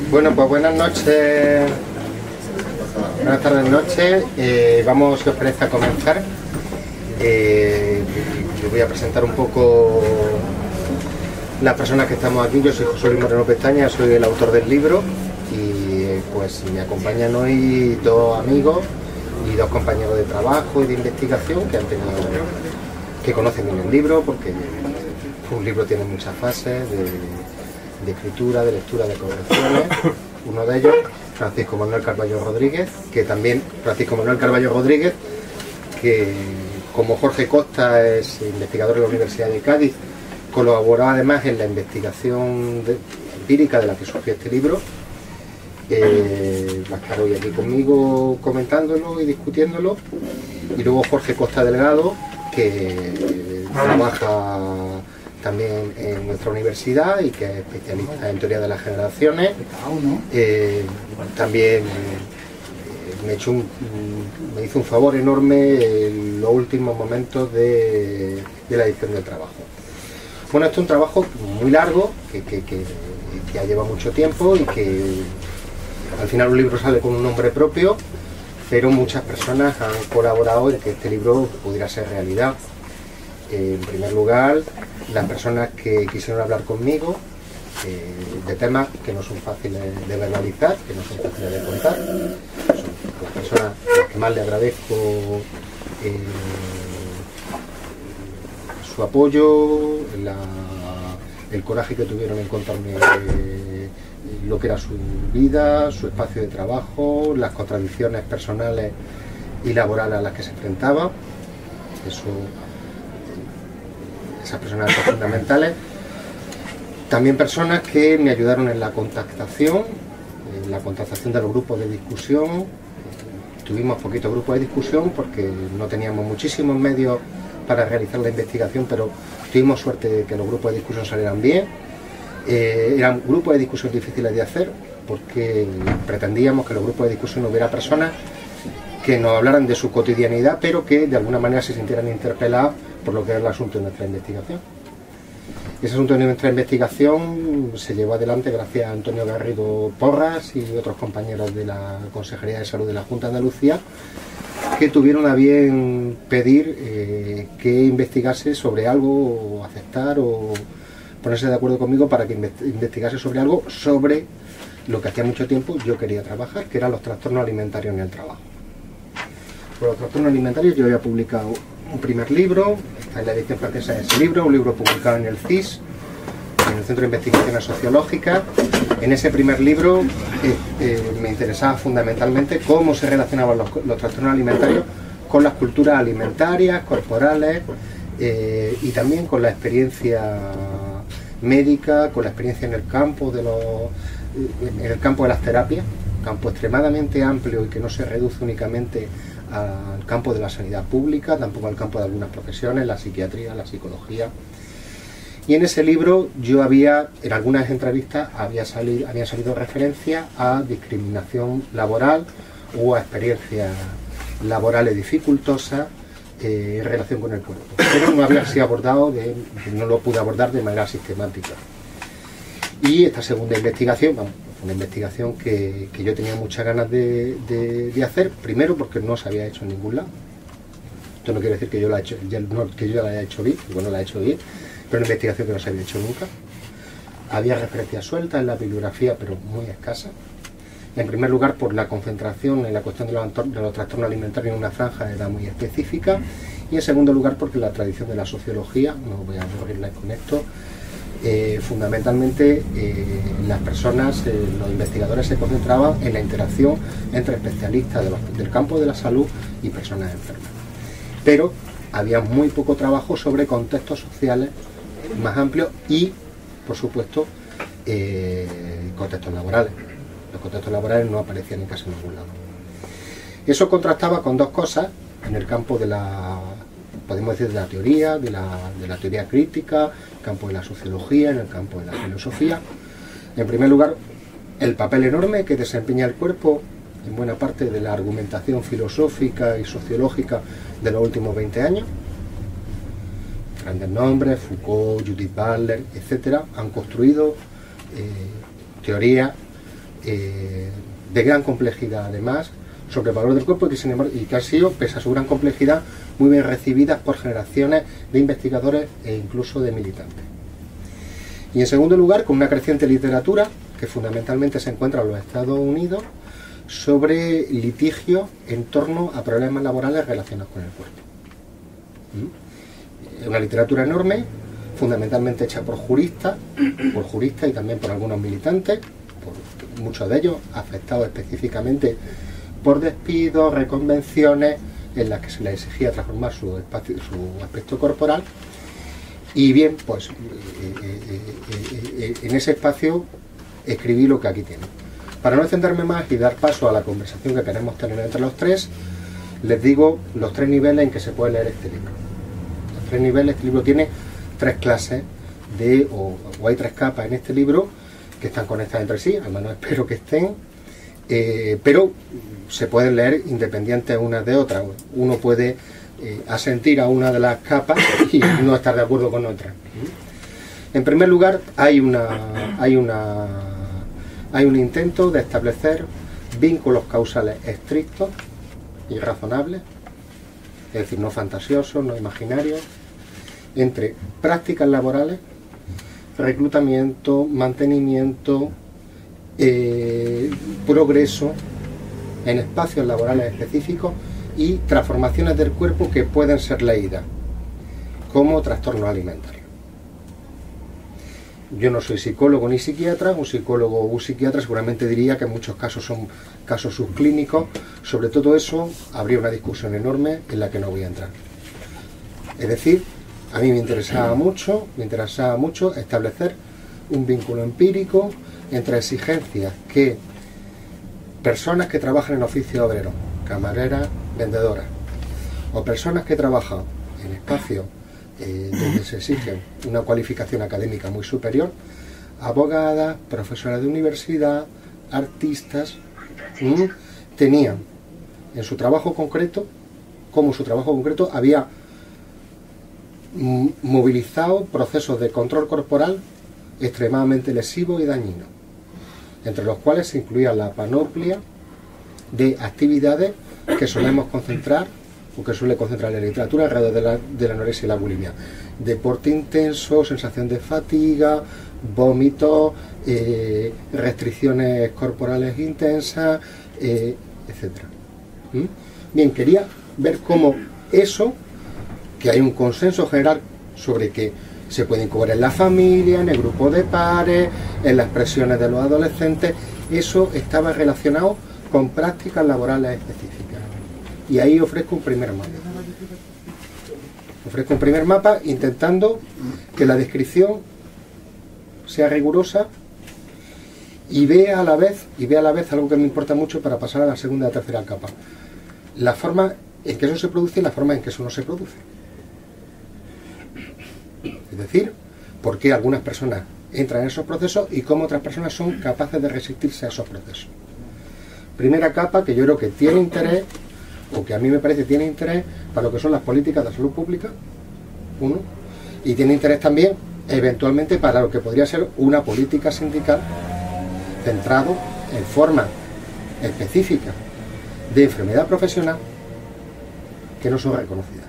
Bueno, pues buenas noches, buenas tardes, noches. Vamos, si os parece, a comenzar. Yo voy a presentar un poco las personas que estamos aquí. Yo soy José Luis Moreno Pestaña, soy el autor del libro y pues me acompañan hoy dos amigos y dos compañeros de trabajo y de investigación que conocen bien el libro, porque un libro tiene muchas fases de escritura, de lectura, de correcciones. Uno de ellos, Francisco Manuel Carballo Rodríguez, que como Jorge Costa es investigador de la Universidad de Cádiz, colaboró además en la investigación empírica de la que surgió este libro. Va a estar hoy aquí conmigo comentándolo y discutiéndolo. Y luego Jorge Costa Delgado, que trabaja también en nuestra universidad y que es especialista en teoría de las generaciones. También me hizo un favor enorme en los últimos momentos de la edición del trabajo. Bueno, esto es un trabajo muy largo, que ya lleva mucho tiempo y que al final un libro sale con un nombre propio, pero muchas personas han colaborado en que este libro pudiera ser realidad. En primer lugar, las personas que quisieron hablar conmigo de temas que no son fáciles de verbalizar, que no son fáciles de contar. Son las personas a las que más le agradezco su apoyo, el coraje que tuvieron en contarme lo que era su vida, su espacio de trabajo, las contradicciones personales y laborales a las que se enfrentaba. Esas personas son fundamentales. También personas que me ayudaron en la contactación de los grupos de discusión. Tuvimos poquitos grupos de discusión porque no teníamos muchísimos medios para realizar la investigación, pero tuvimos suerte de que los grupos de discusión salieran bien. Eran grupos de discusión difíciles de hacer porque pretendíamos que los grupos de discusión hubiera personas que nos hablaran de su cotidianidad, pero que de alguna manera se sintieran interpeladas por lo que era el asunto de nuestra investigación. Ese asunto de nuestra investigación se llevó adelante gracias a Antonio Garrido Porras y otros compañeros de la Consejería de Salud de la Junta de Andalucía, que tuvieron a bien pedir que investigase sobre algo, o aceptar o ponerse de acuerdo conmigo para que investigase sobre algo, sobre lo que hacía mucho tiempo yo quería trabajar, que eran los trastornos alimentarios en el trabajo. Por los trastornos alimentarios yo había publicado un primer libro, está en la edición francesa de ese libro, un libro publicado en el CIS, en el Centro de Investigaciones Sociológicas. En ese primer libro me interesaba fundamentalmente cómo se relacionaban los trastornos alimentarios con las culturas alimentarias, corporales, y también con la experiencia médica, con la experiencia en el campo de las terapias, un campo extremadamente amplio y que no se reduce únicamente al campo de la sanidad pública, tampoco al campo de algunas profesiones, la psiquiatría, la psicología. Y en ese libro yo en algunas entrevistas habían salido referencias a discriminación laboral o a experiencias laborales dificultosas en relación con el cuerpo, pero no había sido abordado, no lo pude abordar de manera sistemática. Y esta segunda investigación, una investigación que yo tenía muchas ganas de hacer, primero porque no se había hecho en ningún lado. Esto no quiere decir que yo la haya hecho bien, porque no la he hecho bien, pero una investigación que no se había hecho nunca. Había referencias sueltas en la bibliografía, pero muy escasas. En primer lugar, por la concentración en la cuestión de los trastornos alimentarios en una franja de edad muy específica, y en segundo lugar, porque la tradición de la sociología, no voy a aburrirles con esto, fundamentalmente las personas, los investigadores se concentraban en la interacción entre especialistas del campo de la salud y personas enfermas. Pero había muy poco trabajo sobre contextos sociales más amplios y, por supuesto, contextos laborales. Los contextos laborales no aparecían en casi ningún lado. Eso contrastaba con dos cosas en el campo de podemos decir, de la teoría, de la teoría crítica, en el campo de la sociología, en el campo de la filosofía. En primer lugar, el papel enorme que desempeña el cuerpo en buena parte de la argumentación filosófica y sociológica de los últimos 20 años. Grandes nombres, Foucault, Judith Butler, etcétera, han construido teorías de gran complejidad además, sobre el valor del cuerpo, y que ha sido, pese a su gran complejidad, muy bien recibidas por generaciones de investigadores e incluso de militantes. Y en segundo lugar, con una creciente literatura que fundamentalmente se encuentra en los Estados Unidos sobre litigios en torno a problemas laborales relacionados con el cuerpo. Es una literatura enorme, fundamentalmente hecha por juristas y también por algunos militantes, por muchos de ellos afectados específicamente por despidos, reconvenciones, en las que se les exigía transformar su aspecto corporal. Y bien, pues en ese espacio escribí lo que aquí tiene. Para no extenderme más y dar paso a la conversación que queremos tener entre los tres, les digo los 3 niveles en que se puede leer este libro. Los 3 niveles, este libro tiene 3 clases o hay 3 capas en este libro que están conectadas entre sí, al menos espero que estén, pero se pueden leer independientes unas de otras. Uno puede asentir a una de las capas y no estar de acuerdo con otra. En primer lugar, hay un intento de establecer vínculos causales estrictos y razonables, es decir, no fantasiosos, no imaginarios, entre prácticas laborales, reclutamiento, mantenimiento, progreso en espacios laborales específicos y transformaciones del cuerpo que pueden ser leídas como trastornos alimentarios. Yo no soy psicólogo ni psiquiatra. Un psicólogo o un psiquiatra seguramente diría que en muchos casos son casos subclínicos. Sobre todo eso habría una discusión enorme en la que no voy a entrar. Es decir, a mí me interesaba mucho establecer un vínculo empírico entre exigencias que personas que trabajan en oficio obrero, camareras, vendedoras, o personas que trabajan en espacios donde se exige una cualificación académica muy superior, abogadas, profesoras de universidad, artistas, tenían en su trabajo concreto, había movilizado procesos de control corporal extremadamente lesivos y dañinos, entre los cuales se incluía la panoplia de actividades que solemos concentrar o que suele concentrar la literatura alrededor de la anorexia y la bulimia: deporte intenso, sensación de fatiga, vómitos, restricciones corporales intensas, etc. Bien, quería ver cómo eso, que hay un consenso general sobre que se puede incurrir en la familia, en el grupo de pares, en las presiones de los adolescentes, eso estaba relacionado con prácticas laborales específicas. Y ahí ofrezco un primer mapa. Intentando que la descripción sea rigurosa y vea a la vez algo que me importa mucho para pasar a la segunda y la tercera capa: la forma en que eso se produce y la forma en que eso no se produce. Es decir, por qué algunas personas entran en esos procesos y cómo otras personas son capaces de resistirse a esos procesos. Primera capa, que yo creo que tiene interés, o que a mí me parece tiene interés, para lo que son las políticas de salud pública, uno, y tiene interés también, eventualmente, para lo que podría ser una política sindical centrado en formas específicas de enfermedad profesional que no son reconocidas.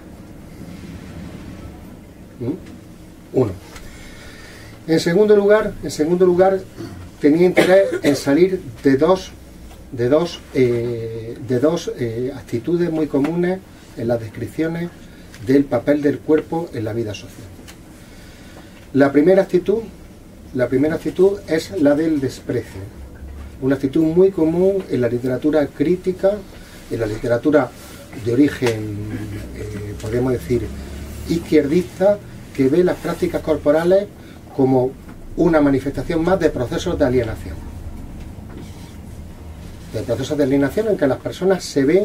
Uno. En segundo lugar, tenía interés en salir de dos actitudes muy comunes en las descripciones del papel del cuerpo en la vida social. La primera actitud es la del desprecio, una actitud muy común en la literatura crítica, en la literatura de origen, podríamos decir, izquierdista, que ve las prácticas corporales como una manifestación más de procesos de alienación. De procesos de alienación en que las personas se ven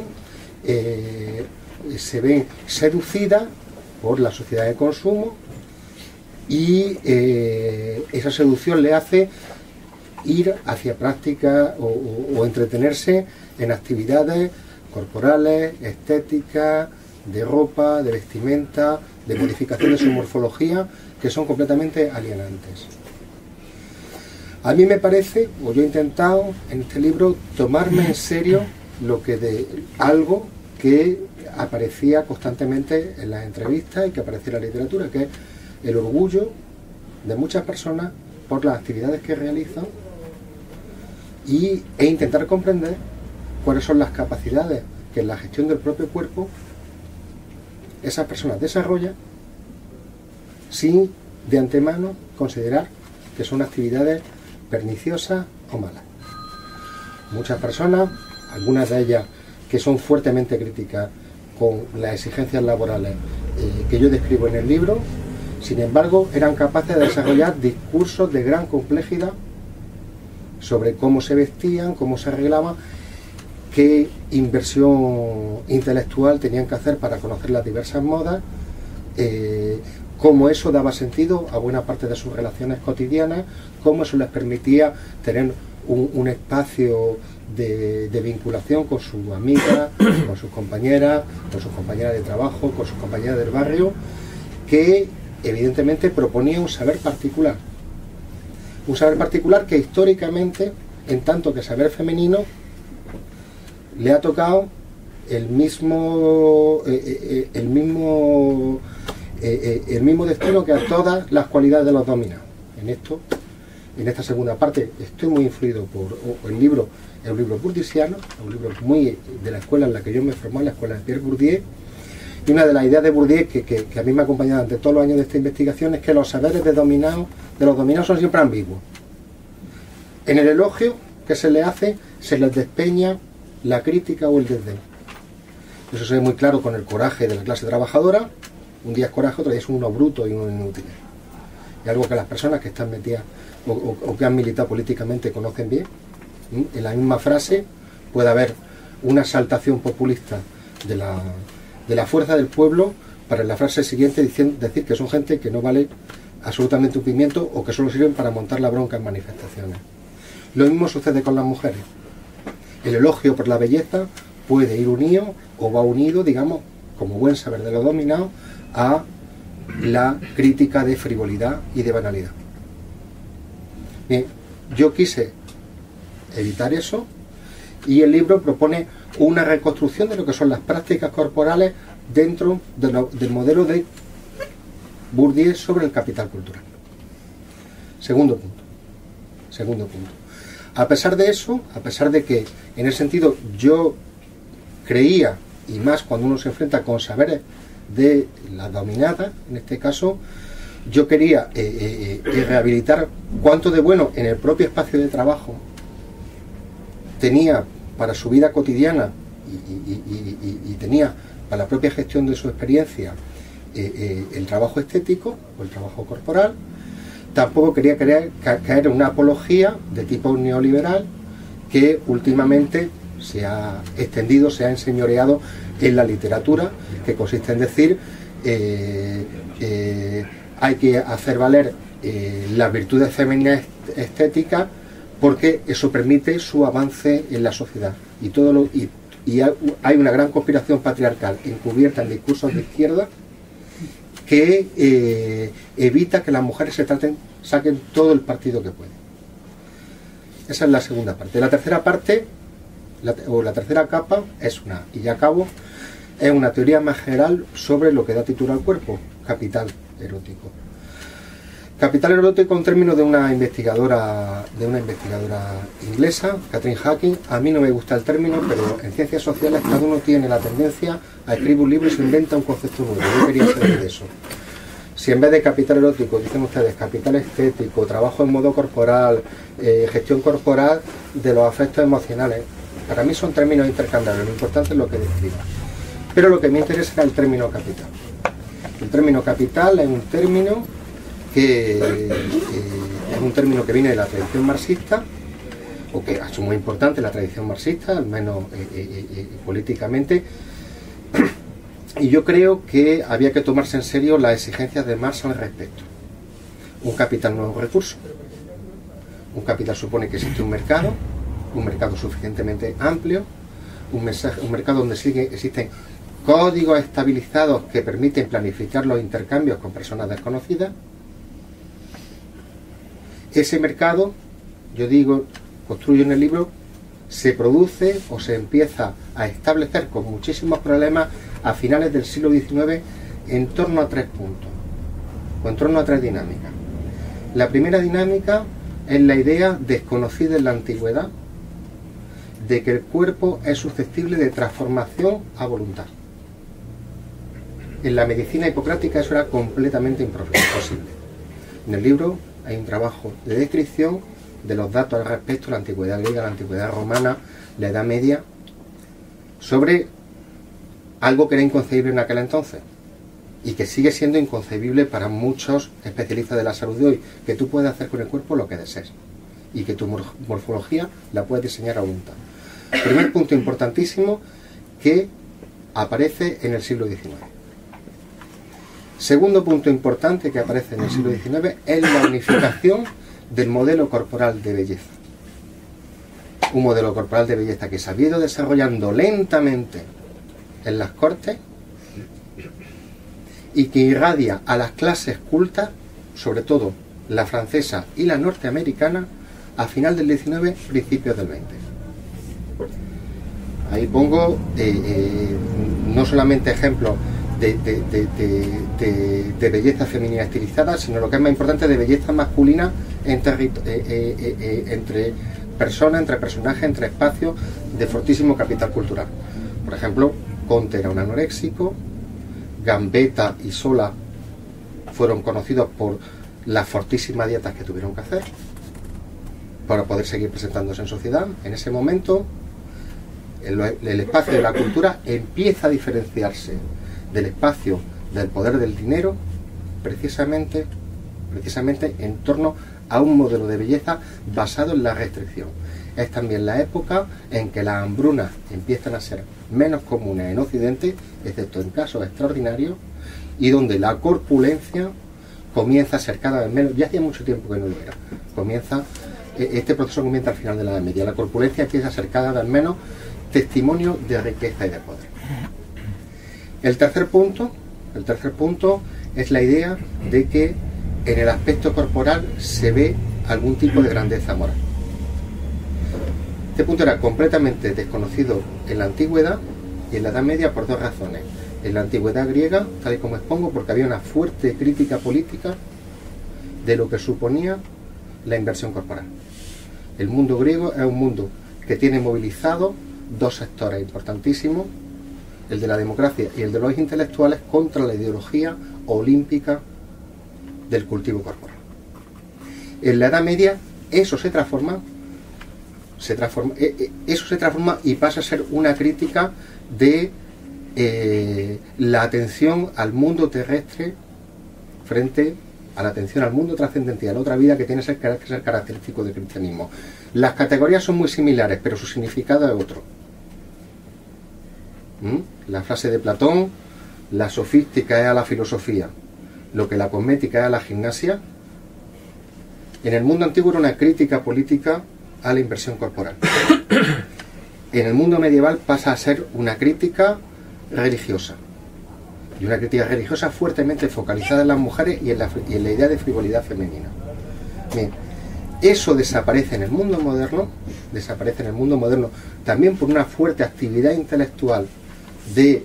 seducidas por la sociedad de consumo y esa seducción le hace ir hacia prácticas o entretenerse en actividades corporales, estéticas, de ropa, de vestimenta, de modificación de su morfología, que son completamente alienantes. A mí me parece, o yo he intentado en este libro, tomarme en serio algo que aparecía constantemente en las entrevistas y que aparecía en la literatura, que es el orgullo de muchas personas por las actividades que realizan e intentar comprender cuáles son las capacidades que en la gestión del propio cuerpo esas personas desarrollan sin de antemano considerar que son actividades perniciosas o malas. Muchas personas, algunas de ellas que son fuertemente críticas con las exigencias laborales que yo describo en el libro, sin embargo, eran capaces de desarrollar discursos de gran complejidad sobre cómo se vestían, cómo se arreglaban, qué inversión intelectual tenían que hacer para conocer las diversas modas, cómo eso daba sentido a buena parte de sus relaciones cotidianas, cómo eso les permitía tener un espacio de vinculación con sus amigas, con sus compañeras de trabajo, con sus compañeras del barrio, que evidentemente proponía un saber particular que históricamente, en tanto que saber femenino, le ha tocado el mismo destino que a todas las cualidades de los dominados. En esta segunda parte estoy muy influido por el libro bourdieusiano, un libro muy de la escuela en la que yo me formé, la escuela de Pierre Bourdieu. Y una de las ideas de Bourdieu que a mí me ha acompañado durante todos los años de esta investigación es que los saberes de los dominados son siempre ambiguos. En el elogio que se le hace, se les despeña la crítica o el desdén. Eso se ve muy claro con el coraje de la clase trabajadora. Un día es coraje, otro día son unos brutos y unos inútiles. Y algo que las personas que están metidas o que han militado políticamente conocen bien. En la misma frase puede haber una exaltación populista de la fuerza del pueblo para en la frase siguiente decir que son gente que no vale absolutamente un pimiento o que solo sirven para montar la bronca en manifestaciones. Lo mismo sucede con las mujeres. El elogio por la belleza puede ir unido o va unido, digamos, como buen saber de los dominados, a la crítica de frivolidad y de banalidad. Bien, yo quise evitar eso y el libro propone una reconstrucción de lo que son las prácticas corporales dentro del modelo de Bourdieu sobre el capital cultural. Segundo punto. A pesar de eso, a pesar de que en ese sentido yo creía, y más cuando uno se enfrenta con saberes de la dominada, en este caso, yo quería rehabilitar cuánto de bueno en el propio espacio de trabajo tenía para su vida cotidiana y tenía para la propia gestión de su experiencia el trabajo estético o el trabajo corporal. Tampoco quería caer en una apología de tipo neoliberal que últimamente se ha extendido, se ha enseñoreado en la literatura, que consiste en decir hay que hacer valer las virtudes femeninas estéticas porque eso permite su avance en la sociedad. Y hay una gran conspiración patriarcal encubierta en discursos de izquierda que evita que las mujeres saquen todo el partido que pueden. Esa es la segunda parte. La tercera parte, la tercera capa, es una teoría más general sobre lo que da título al cuerpo, capital erótico. Capital erótico, un término de una investigadora inglesa, Catherine Hacking. A mí no me gusta el término, pero en ciencias sociales cada uno tiene la tendencia a escribir un libro y se inventa un concepto nuevo. Yo quería saber de eso. Si en vez de capital erótico, dicen ustedes, capital estético, trabajo en modo corporal, gestión corporal de los afectos emocionales, para mí son términos intercambiables, lo importante es lo que describa. Pero lo que me interesa es el término capital. El término capital es un término que viene de la tradición marxista, o que es muy importante la tradición marxista, al menos políticamente, y yo creo que había que tomarse en serio las exigencias de Marx al respecto. Un capital no es un recurso. Un capital supone que existe un mercado suficientemente amplio, un mercado donde existen códigos estabilizados que permiten planificar los intercambios con personas desconocidas. Ese mercado yo digo, construyo en el libro, se produce o se empieza a establecer con muchísimos problemas a finales del siglo XIX en torno a 3 puntos, o en torno a 3 dinámicas. La primera dinámica es la idea desconocida en la antigüedad de que el cuerpo es susceptible de transformación a voluntad. En la medicina hipocrática eso era completamente imposible. En el libro hay un trabajo de descripción de los datos al respecto, la antigüedad griega, la antigüedad romana, la Edad Media, sobre algo que era inconcebible en aquel entonces y que sigue siendo inconcebible para muchos especialistas de la salud de hoy, que tú puedes hacer con el cuerpo lo que desees y que tu morfología la puedes diseñar a voluntad. Primer punto importantísimo que aparece en el siglo XIX. Segundo punto importante que aparece en el siglo XIX es la unificación del modelo corporal de belleza. Un modelo corporal de belleza que se ha ido desarrollando lentamente en las cortes y que irradia a las clases cultas, sobre todo la francesa y la norteamericana, a final del XIX, principios del XX. Ahí pongo no solamente ejemplos de belleza femenina estilizada, sino lo que es más importante, de belleza masculina entre personas, entre personajes, entre espacios, de fortísimo capital cultural. Por ejemplo, Conte era un anoréxico, Gambetta y Zola fueron conocidos por las fortísimas dietas que tuvieron que hacer para poder seguir presentándose en sociedad. En ese momento el espacio de la cultura empieza a diferenciarse del espacio del poder del dinero, precisamente en torno a un modelo de belleza basado en la restricción. Es también la época en que las hambrunas empiezan a ser menos comunes en Occidente, excepto en casos extraordinarios, y donde la corpulencia comienza a ser cada vez menos. Ya hacía mucho tiempo que no lo era. Este proceso comienza al final de la Edad Media. La corpulencia empieza a ser cada vez menos testimonio de riqueza y de poder. El tercer punto es la idea de que en el aspecto corporal se ve algún tipo de grandeza moral. Este punto era completamente desconocido en la antigüedad y en la Edad Media por 2 razones. En la antigüedad griega, tal y como expongo, porque había una fuerte crítica política de lo que suponía la inversión corporal. El mundo griego es un mundo que tiene movilizado 2 sectores importantísimos, el de la democracia y el de los intelectuales, contra la ideología olímpica del cultivo corporal. En la Edad Media eso se transforma y pasa a ser una crítica de la atención al mundo terrestre frente a la atención al mundo trascendental, a la otra vida que tiene que ser característico del cristianismo. Las categorías son muy similares, pero su significado es otro. La frase de Platón: la sofística es a la filosofía lo que la cosmética es a la gimnasia. En el mundo antiguo era una crítica política a la inversión corporal. En el mundo medieval pasa a ser una crítica religiosa, y una crítica religiosa fuertemente focalizada en las mujeres y en la idea de frivolidad femenina. Bien, eso desaparece en el mundo moderno, también por una fuerte actividad intelectual de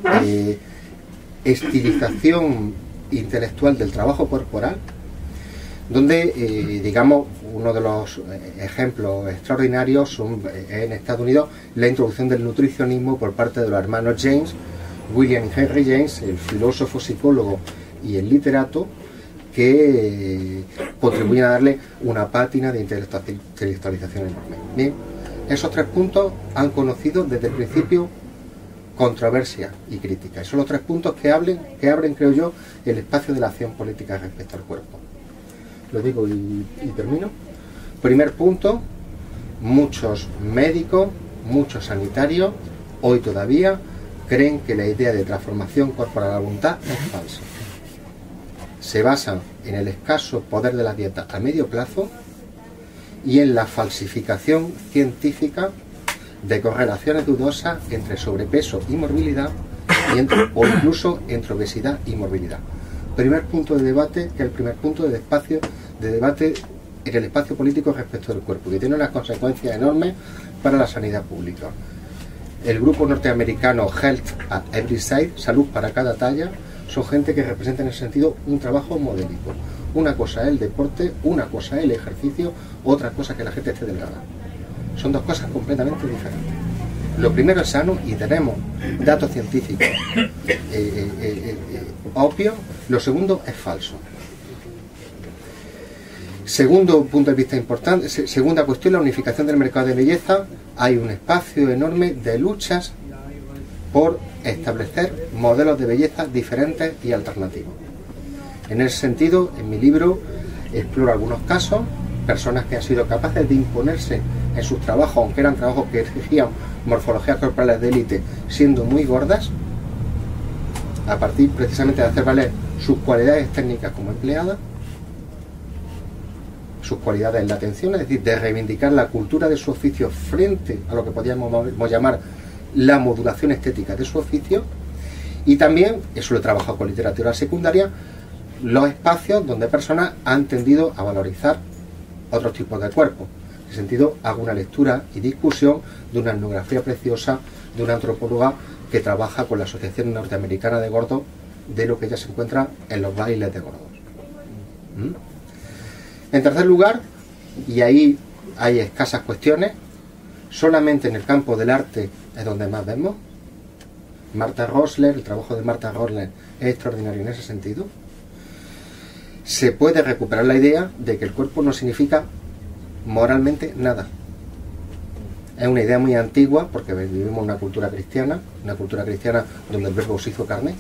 estilización intelectual del trabajo corporal, donde digamos uno de los ejemplos extraordinarios son en Estados Unidos la introducción del nutricionismo por parte de los hermanos James, William y Henry James, el filósofo, psicólogo y el literato, que contribuyen a darle una pátina de intelectualización enorme. Bien, esos 3 puntos han conocido desde el principio controversia y crítica. Y son los 3 puntos que abren, creo yo, el espacio de la acción política respecto al cuerpo. Lo digo y termino. Primer punto: muchos médicos, muchos sanitarios, hoy todavía creen que la idea de transformación corporal a la voluntad es falsa. Se basan en el escaso poder de la dieta a medio plazo y en la falsificación científica de correlaciones dudosas entre sobrepeso y morbilidad, o incluso entre obesidad y morbilidad. Primer punto de debate, que es el primer punto de espacio de debate en el espacio político respecto del cuerpo, que tiene unas consecuencias enormes para la sanidad pública. El grupo norteamericano Health at Every Side, salud para cada talla, son gente que representa en ese sentido un trabajo modélico. Una cosa es el deporte, una cosa es el ejercicio, otra cosa es que la gente esté delgada. Son dos cosas completamente diferentes. Lo primero es sano y tenemos datos científicos obvios. Lo segundo es falso. Segundo punto de vista importante, segunda cuestión, la unificación del mercado de belleza. Hay un espacio enorme de luchas por establecer modelos de belleza diferentes y alternativos. En ese sentido, en mi libro exploro algunos casos, personas que han sido capaces de imponerse en sus trabajos, aunque eran trabajos que exigían morfologías corporales de élite, siendo muy gordas, a partir precisamente de hacer valer sus cualidades técnicas como empleadas, sus cualidades en la atención, es decir, de reivindicar la cultura de su oficio frente a lo que podríamos llamar la modulación estética de su oficio. Y también, eso lo he trabajado con literatura secundaria, los espacios donde personas han tendido a valorizar otros tipos de cuerpos. En ese sentido, hago una lectura y discusión de una etnografía preciosa de una antropóloga que trabaja con la Asociación Norteamericana de Gordos, de lo que ya se encuentra en los bailes de gordos. En tercer lugar, y ahí hay escasas cuestiones, solamente en el campo del arte es donde más vemos. Martha Rosler, el trabajo de Martha Rosler es extraordinario en ese sentido. Se puede recuperar la idea de que el cuerpo no significa moralmente nada. Es una idea muy antigua porque vivimos una cultura cristiana donde el verbo se hizo carne.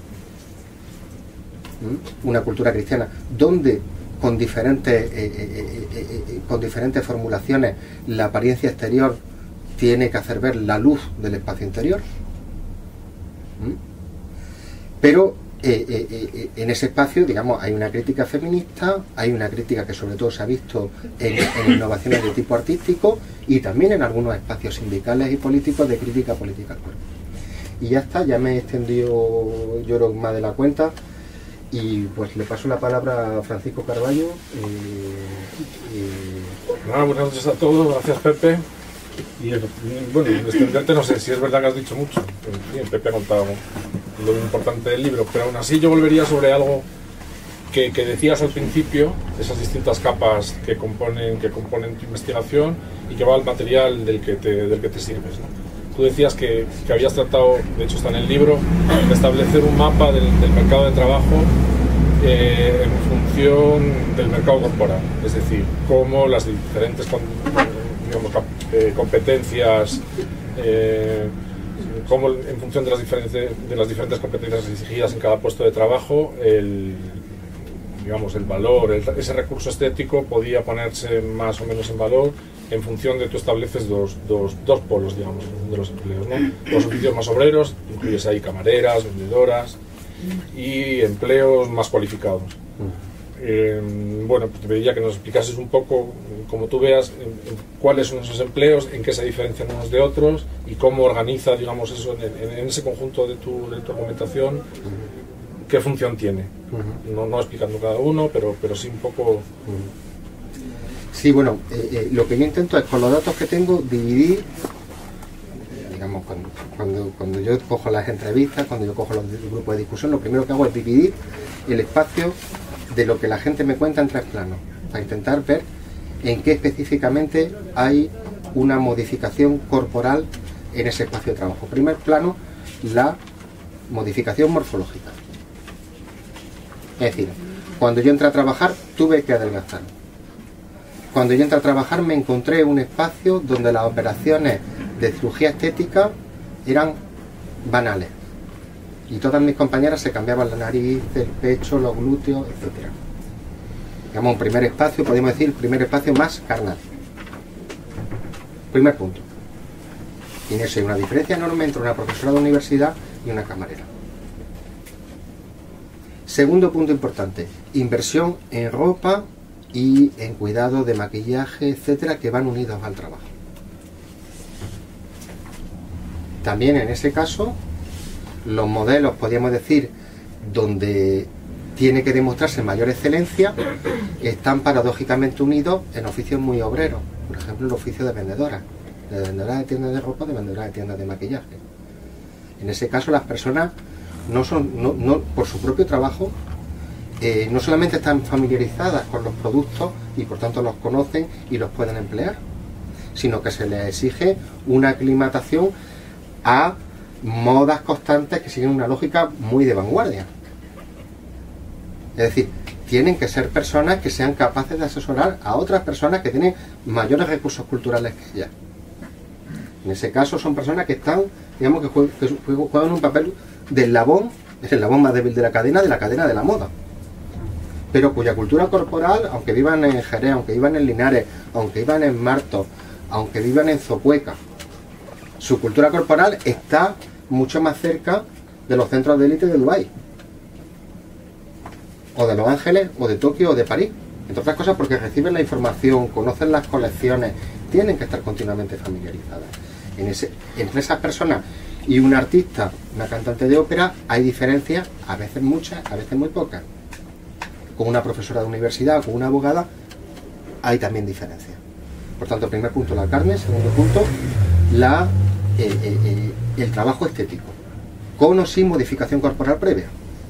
Una cultura cristiana donde con diferentes formulaciones la apariencia exterior tiene que hacer ver la luz del espacio interior. Pero en ese espacio, digamos, hay una crítica feminista, hay una crítica que sobre todo se ha visto en innovaciones de tipo artístico y también en algunos espacios sindicales y políticos de crítica política al cuerpo. Y ya está, ya me he extendido yo creo más de la cuenta y pues le paso la palabra a Francisco Carballo. Nada, buenas noches a todos, gracias Pepe. Y bueno, extenderte, no sé si es verdad que has dicho mucho, bien, Pepe ha contado lo importante del libro, pero aún así yo volvería sobre algo que decías al principio, esas distintas capas que componen tu investigación y que va al material del que te sirves, ¿no? Tú decías que habías tratado, de hecho está en el libro, de establecer un mapa del mercado de trabajo en función del mercado corporal, es decir, cómo las diferentes competencias, cómo en función de las diferentes competencias exigidas en cada puesto de trabajo, el valor, ese recurso estético podía ponerse más o menos en valor en función de tú estableces dos polos, digamos, de los empleos, ¿no? Los oficios más obreros, incluyes ahí camareras, vendedoras y empleos más cualificados. Bueno, pues te pediría que nos explicases un poco, como tú veas, cuáles son esos empleos, en qué se diferencian unos de otros y cómo organiza, digamos, eso en ese conjunto de tu argumentación, qué función tiene. No explicando cada uno, pero sí un poco... Sí, bueno, lo que yo intento es, con los datos que tengo, dividir, digamos, cuando yo cojo las entrevistas, cuando yo cojo los grupos de discusión, lo primero que hago es dividir el espacio de lo que la gente me cuenta en tres planos, para intentar ver en qué específicamente hay una modificación corporal en ese espacio de trabajo. Primer plano, la modificación morfológica. Es decir, cuando yo entré a trabajar tuve que adelgazar. Cuando yo entré a trabajar me encontré un espacio donde las operaciones de cirugía estética eran banales. Y todas mis compañeras se cambiaban la nariz, el pecho, los glúteos, etc. Digamos, un primer espacio, podemos decir, primer espacio más carnal. Primer punto. Y en eso hay una diferencia enorme entre una profesora de universidad y una camarera. Segundo punto importante, inversión en ropa y en cuidado de maquillaje, etcétera, que van unidos al trabajo. También en ese caso, los modelos, podríamos decir, donde tiene que demostrarse mayor excelencia, están paradójicamente unidos en oficios muy obreros. Por ejemplo, el oficio de vendedora de tiendas de ropa, de vendedora de tiendas de maquillaje. En ese caso, las personas por su propio trabajo, no solamente están familiarizadas con los productos y por tanto los conocen y los pueden emplear, sino que se les exige una aclimatación a modas constantes que siguen una lógica muy de vanguardia. Es decir, tienen que ser personas que sean capaces de asesorar a otras personas que tienen mayores recursos culturales que ellas. En ese caso son personas que están, digamos, que juegan un papel de eslabón, es el eslabón más débil de la cadena de la moda, pero cuya cultura corporal, aunque vivan en Jerez, aunque vivan en Linares, aunque vivan en Martos, aunque vivan en Zopueca, su cultura corporal está mucho más cerca de los centros de élite de Dubái, o de Los Ángeles, o de Tokio, o de París. Entre otras cosas porque reciben la información, conocen las colecciones, tienen que estar continuamente familiarizadas. Entre esas personas y un artista, una cantante de ópera, hay diferencias, a veces muchas, a veces muy pocas. Con una profesora de universidad o con una abogada hay también diferencias. Por tanto, primer punto, la carne. Segundo punto, el trabajo estético, con o sin modificación corporal previa.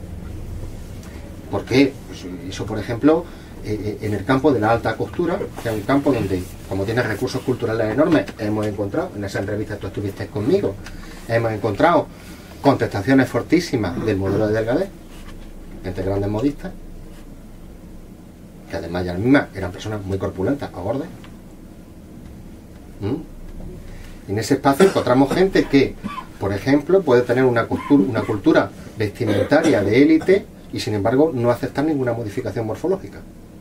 ¿Por qué? Pues eso, por ejemplo, en el campo de la alta costura, que es un campo donde, como tiene recursos culturales enormes, hemos encontrado, en esa entrevista tú estuviste conmigo, hemos encontrado contestaciones fortísimas del modelo de Delgadés, entre grandes modistas, que además ya las mismas eran personas muy corpulentas o gordas. En ese espacio encontramos gente que, por ejemplo, puede tener una cultura vestimentaria de élite y sin embargo no aceptar ninguna modificación morfológica.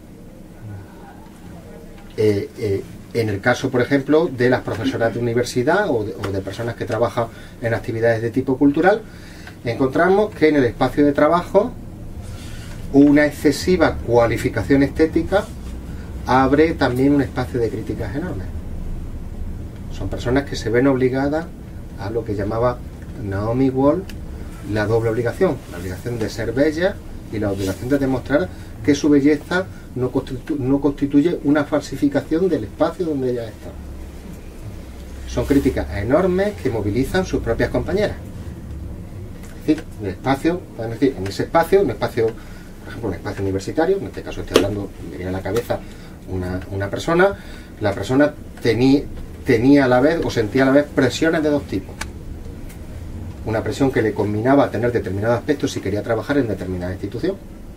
En el caso, por ejemplo, de las profesoras de universidad o de personas que trabajan en actividades de tipo cultural, encontramos que en el espacio de trabajo una excesiva cualificación estética abre también un espacio de críticas enormes. Son personas que se ven obligadas a lo que llamaba Naomi Wolf la doble obligación, la obligación de ser bella y la obligación de demostrar que su belleza no constituye una falsificación del espacio donde ellas están. Son críticas enormes que movilizan sus propias compañeras. Es decir, el espacio, podemos decir, en ese espacio, un espacio, por ejemplo, un espacio universitario, en este caso estoy hablando, me viene a la cabeza una persona, la persona tenía a la vez, o sentía a la vez, presiones de dos tipos. Una presión que le combinaba a tener determinados aspectos si quería trabajar en determinada institución.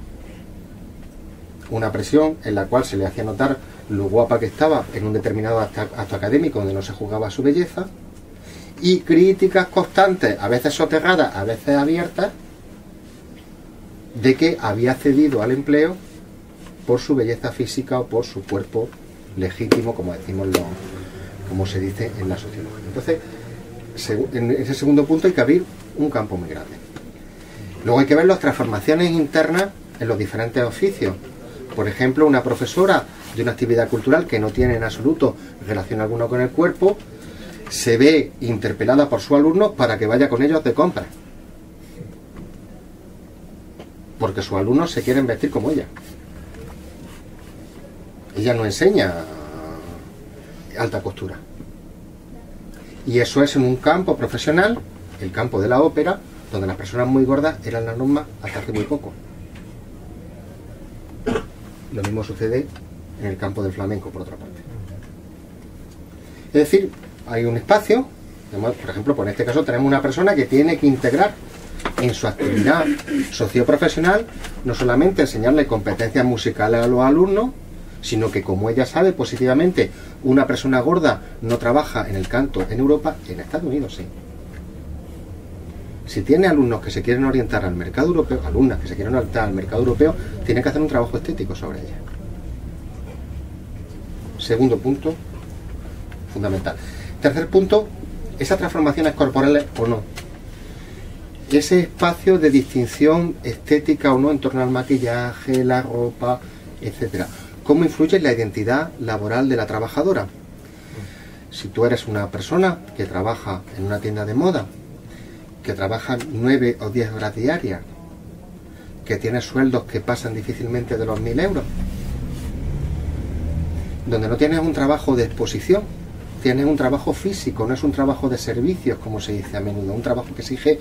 Una presión en la cual se le hacía notar lo guapa que estaba en un determinado acto académico donde no se juzgaba su belleza, y críticas constantes, a veces soterradas, a veces abiertas, de que había cedido al empleo por su belleza física o por su cuerpo legítimo, como decimos como se dice en la sociología. Entonces, en ese segundo punto hay que abrir un campo muy grande. Luego hay que ver las transformaciones internas en los diferentes oficios. Por ejemplo, una profesora de una actividad cultural que no tiene en absoluto relación alguna con el cuerpo, se ve interpelada por sus alumnos para que vaya con ellos de compras. Porque sus alumnos se quieren vestir como ella. Ella no enseña alta costura. Y eso es en un campo profesional, el campo de la ópera, donde las personas muy gordas eran la norma hasta hace muy poco. Lo mismo sucede en el campo del flamenco, por otra parte. Es decir, hay un espacio, por ejemplo, en este caso tenemos una persona que tiene que integrar en su actividad socioprofesional no solamente enseñarle competencias musicales a los alumnos, sino que, como ella sabe positivamente, una persona gorda no trabaja en el canto en Europa, en Estados Unidos sí. Si tiene alumnos que se quieren orientar al mercado europeo, alumnas que se quieren orientar al mercado europeo, tiene que hacer un trabajo estético sobre ella. Segundo punto, fundamental. Tercer punto, esas transformaciones corporales o no. Ese espacio de distinción estética o no en torno al maquillaje, la ropa, etcétera. ¿Cómo influye en la identidad laboral de la trabajadora? Si tú eres una persona que trabaja en una tienda de moda, que trabaja 9 o 10 horas diarias, que tienes sueldos que pasan difícilmente de los 1.000 euros, donde no tienes un trabajo de exposición, tienes un trabajo físico, no es un trabajo de servicios, como se dice a menudo, un trabajo que exige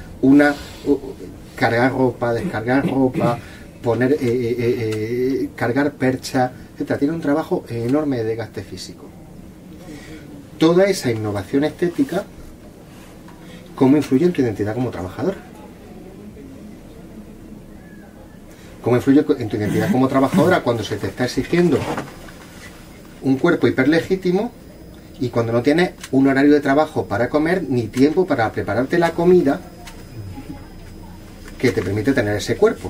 cargar ropa, descargar ropa, poner, cargar percha, etc. Tiene un trabajo enorme de desgaste físico. Toda esa innovación estética, ¿cómo influye en tu identidad como trabajador? ¿Cómo influye en tu identidad como trabajadora cuando se te está exigiendo un cuerpo hiperlegítimo y cuando no tienes un horario de trabajo para comer ni tiempo para prepararte la comida que te permite tener ese cuerpo?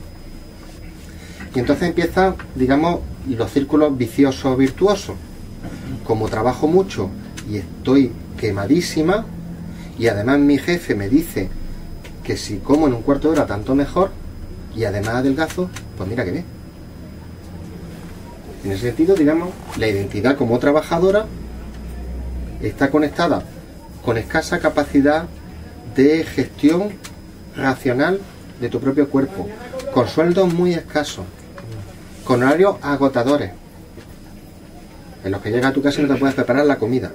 Y entonces empiezan, digamos, los círculos viciosos virtuosos. Como trabajo mucho y estoy quemadísima, y además mi jefe me dice que si como en un cuarto de hora tanto mejor, y además adelgazo, pues mira que bien. En ese sentido, digamos, la identidad como trabajadora está conectada con escasa capacidad de gestión racional de tu propio cuerpo, con sueldos muy escasos, con horarios agotadores, en los que llegas a tu casa y no te puedes preparar la comida,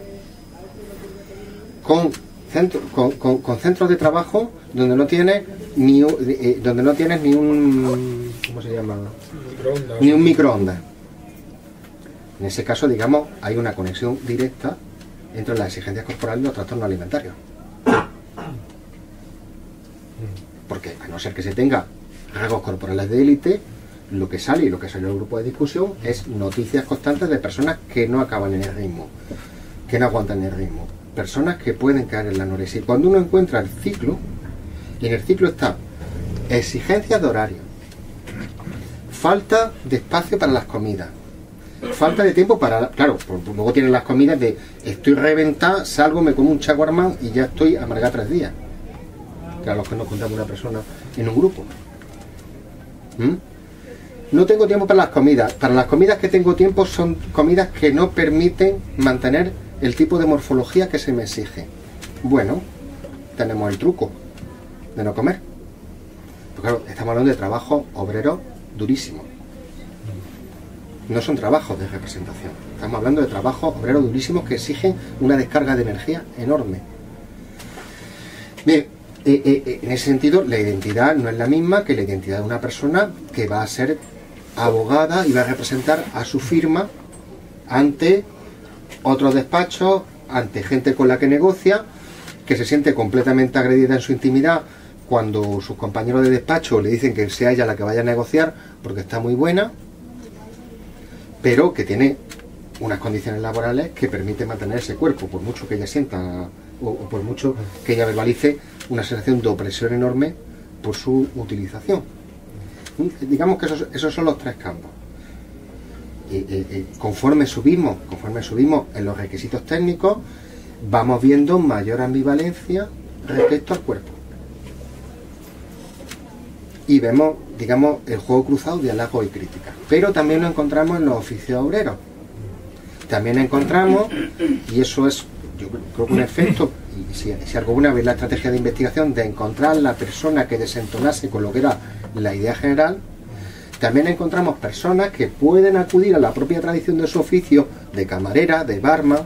con centros de trabajo donde no tienes ni un ¿cómo se llama? Microondas. Ni un microondas. En ese caso, digamos, hay una conexión directa entre las exigencias corporales y los trastornos alimentarios. Porque a no ser que se tenga rasgos corporales de élite, lo que sale y lo que sale en el grupo de discusión es noticias constantes de personas que no acaban en el ritmo, que no aguantan el ritmo, personas que pueden caer en la anorexia. Y cuando uno encuentra el ciclo, y en el ciclo está exigencias de horario, falta de espacio para las comidas, falta de tiempo para... Claro, pues luego tienen las comidas de estoy reventada, salgo, me como un chaguarmán y ya estoy amargada 3 días. Que a los que nos contamos una persona en un grupo. No tengo tiempo para las comidas. Para las comidas que tengo tiempo son comidas que no permiten mantener el tipo de morfología que se me exige. Bueno, tenemos el truco de no comer. Pues claro, estamos hablando de trabajo obrero durísimo. No son trabajos de representación. Estamos hablando de trabajos obreros durísimos que exigen una descarga de energía enorme. Bien, en ese sentido, la identidad no es la misma que la identidad de una persona que va a ser abogada y va a representar a su firma ante otros despachos, ante gente con la que negocia, que se siente completamente agredida en su intimidad cuando sus compañeros de despacho le dicen que sea ella la que vaya a negociar porque está muy buena, pero que tiene unas condiciones laborales que permiten mantener ese cuerpo, por mucho que ella sienta o por mucho que ella verbalice una sensación de opresión enorme por su utilización. Digamos que esos son los 3 campos. Conforme subimos en los requisitos técnicos, vamos viendo mayor ambivalencia respecto al cuerpo. Y vemos, digamos, el juego cruzado de halagos y críticas. Pero también lo encontramos en los oficios obreros. También encontramos, y eso es, yo creo que un efecto, y si alguna vez la estrategia de investigación de encontrar la persona que desentonase con lo que era la idea general, también encontramos personas que pueden acudir a la propia tradición de su oficio, de camarera, de barman,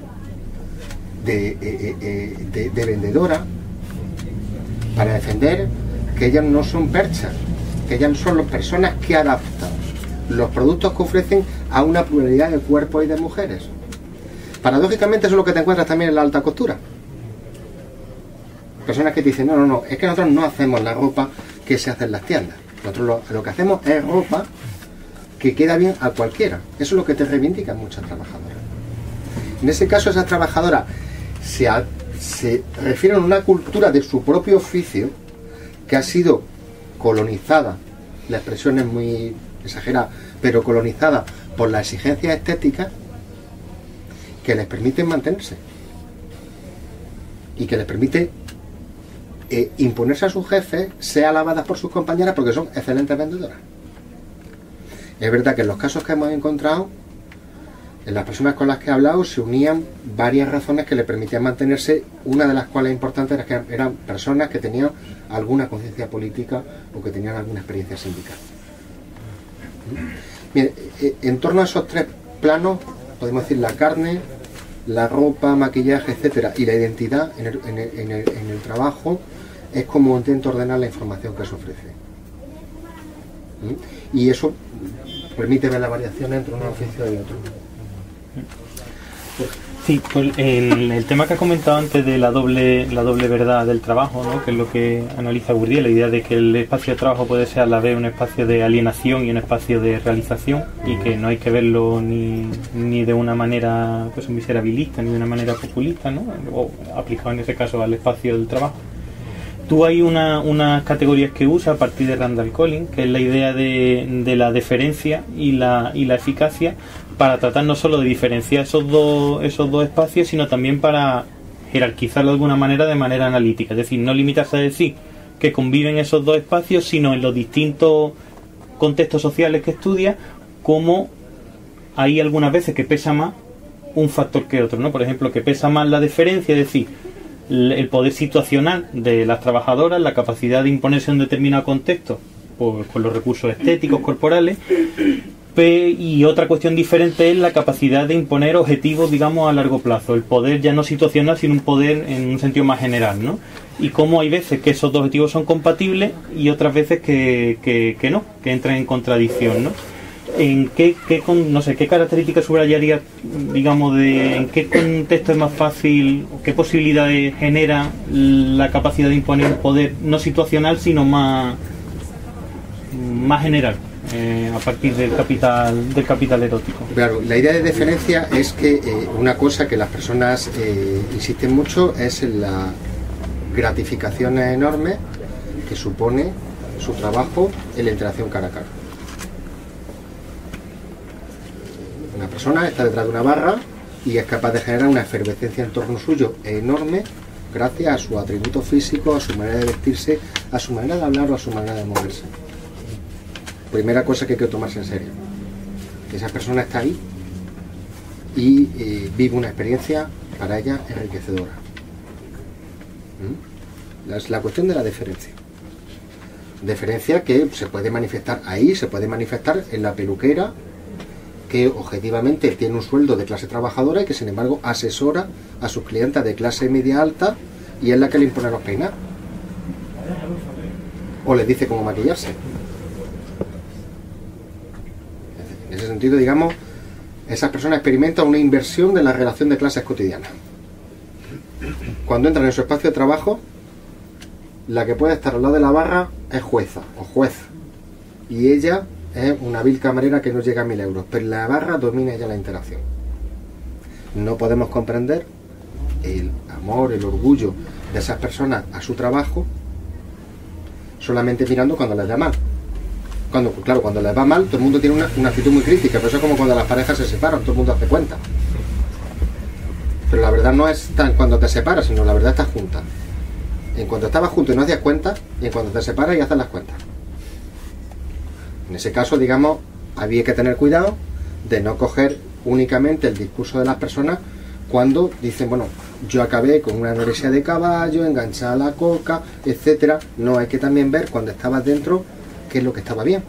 de vendedora, para defender que ellas no son perchas, que ellas son las personas que adaptan los productos que ofrecen a una pluralidad de cuerpos y de mujeres. Paradójicamente eso es lo que te encuentras también en la alta costura. Personas que te dicen, no, es que nosotros no hacemos la ropa que se hace en las tiendas. Nosotros lo que hacemos es ropa que queda bien a cualquiera. Eso es lo que te reivindican muchas trabajadoras. En ese caso, esas trabajadoras se refieren a una cultura de su propio oficio que ha sido colonizada, la expresión es muy exagerada, pero colonizada por las exigencias estéticas que les permiten mantenerse y que les permite imponerse a sus jefes, ser alabadas por sus compañeras porque son excelentes vendedoras. Es verdad que en los casos que hemos encontrado En las personas con las que he hablado se unían varias razones que le permitían mantenerse, una de las cuales importantes era que eran personas que tenían alguna conciencia política o que tenían alguna experiencia sindical. Bien, en torno a esos tres planos, podemos decir la carne, la ropa, maquillaje, etcétera, y la identidad en el trabajo, es como intento ordenar la información que se ofrece. Y eso permite ver la variación entre un oficio y otro. Sí, pues el tema que ha comentado antes de la doble verdad del trabajo, ¿no? Que es lo que analiza Bourdieu, la idea de que el espacio de trabajo puede ser a la vez un espacio de alienación y un espacio de realización, y que no hay que verlo ni de una manera pues miserabilista ni de una manera populista, ¿no? O aplicado en ese caso al espacio del trabajo. Tú hay unas categorías que usa a partir de Randall Collins, que es la idea de la deferencia y la eficacia, para tratar no solo de diferenciar esos dos espacios, sino también para jerarquizarlo de alguna manera, de manera analítica. Es decir, no limitarse a decir que conviven esos dos espacios, sino en los distintos contextos sociales que estudia, cómo hay algunas veces que pesa más un factor que otro, ¿no? Por ejemplo, que pesa más la deferencia, es decir, el poder situacional de las trabajadoras, la capacidad de imponerse en un determinado contexto con los recursos estéticos, corporales, y otra cuestión diferente es la capacidad de imponer objetivos, digamos, a largo plazo, el poder ya no situacional, sino un poder en un sentido más general, ¿no? Y cómo hay veces que esos dos objetivos son compatibles y otras veces que no, que entran en contradicción, ¿no? ¿En qué características subrayaría, digamos, en qué contexto es más fácil, qué posibilidades genera la capacidad de imponer un poder no situacional, sino más general, a partir del capital erótico? Claro, la idea de deferencia es que una cosa que las personas insisten mucho es en la gratificación enorme que supone su trabajo en la interacción cara a cara. Una persona está detrás de una barra y es capaz de generar una efervescencia en torno suyo enorme gracias a su atributo físico, a su manera de vestirse, a su manera de hablar o a su manera de moverse. Primera cosa que hay que tomarse en serio. Esa persona está ahí y vive una experiencia para ella enriquecedora. Es la cuestión de la deferencia. Deferencia que se puede manifestar ahí, se puede manifestar en la peluquera, que objetivamente tiene un sueldo de clase trabajadora y que sin embargo asesora a sus clientes de clase media alta y es la que le impone los peinados. O les dice cómo maquillarse. En ese sentido, digamos, esas personas experimentan una inversión de la relación de clases cotidiana. Cuando entran en su espacio de trabajo, la que puede estar al lado de la barra es jueza o juez. Y ella es una vil camarera que no llega a 1000 euros, pero la barra domina ya la interacción. No podemos comprender el amor, el orgullo de esas personas a su trabajo solamente mirando cuando les da mal. Cuando les va mal, todo el mundo tiene una actitud muy crítica, pero eso es como cuando las parejas se separan, todo el mundo hace cuenta. Pero la verdad no es tan cuando te separas, sino la verdad estás junta. En cuanto estabas juntos y no hacías cuenta, y en cuanto te separas y haces las cuentas. En ese caso, digamos, había que tener cuidado de no coger únicamente el discurso de las personas cuando dicen, bueno, yo acabé con una anorexia de caballo, enganchada a la coca, etcétera. No, hay que también ver cuando estabas dentro qué es lo que estaba bien.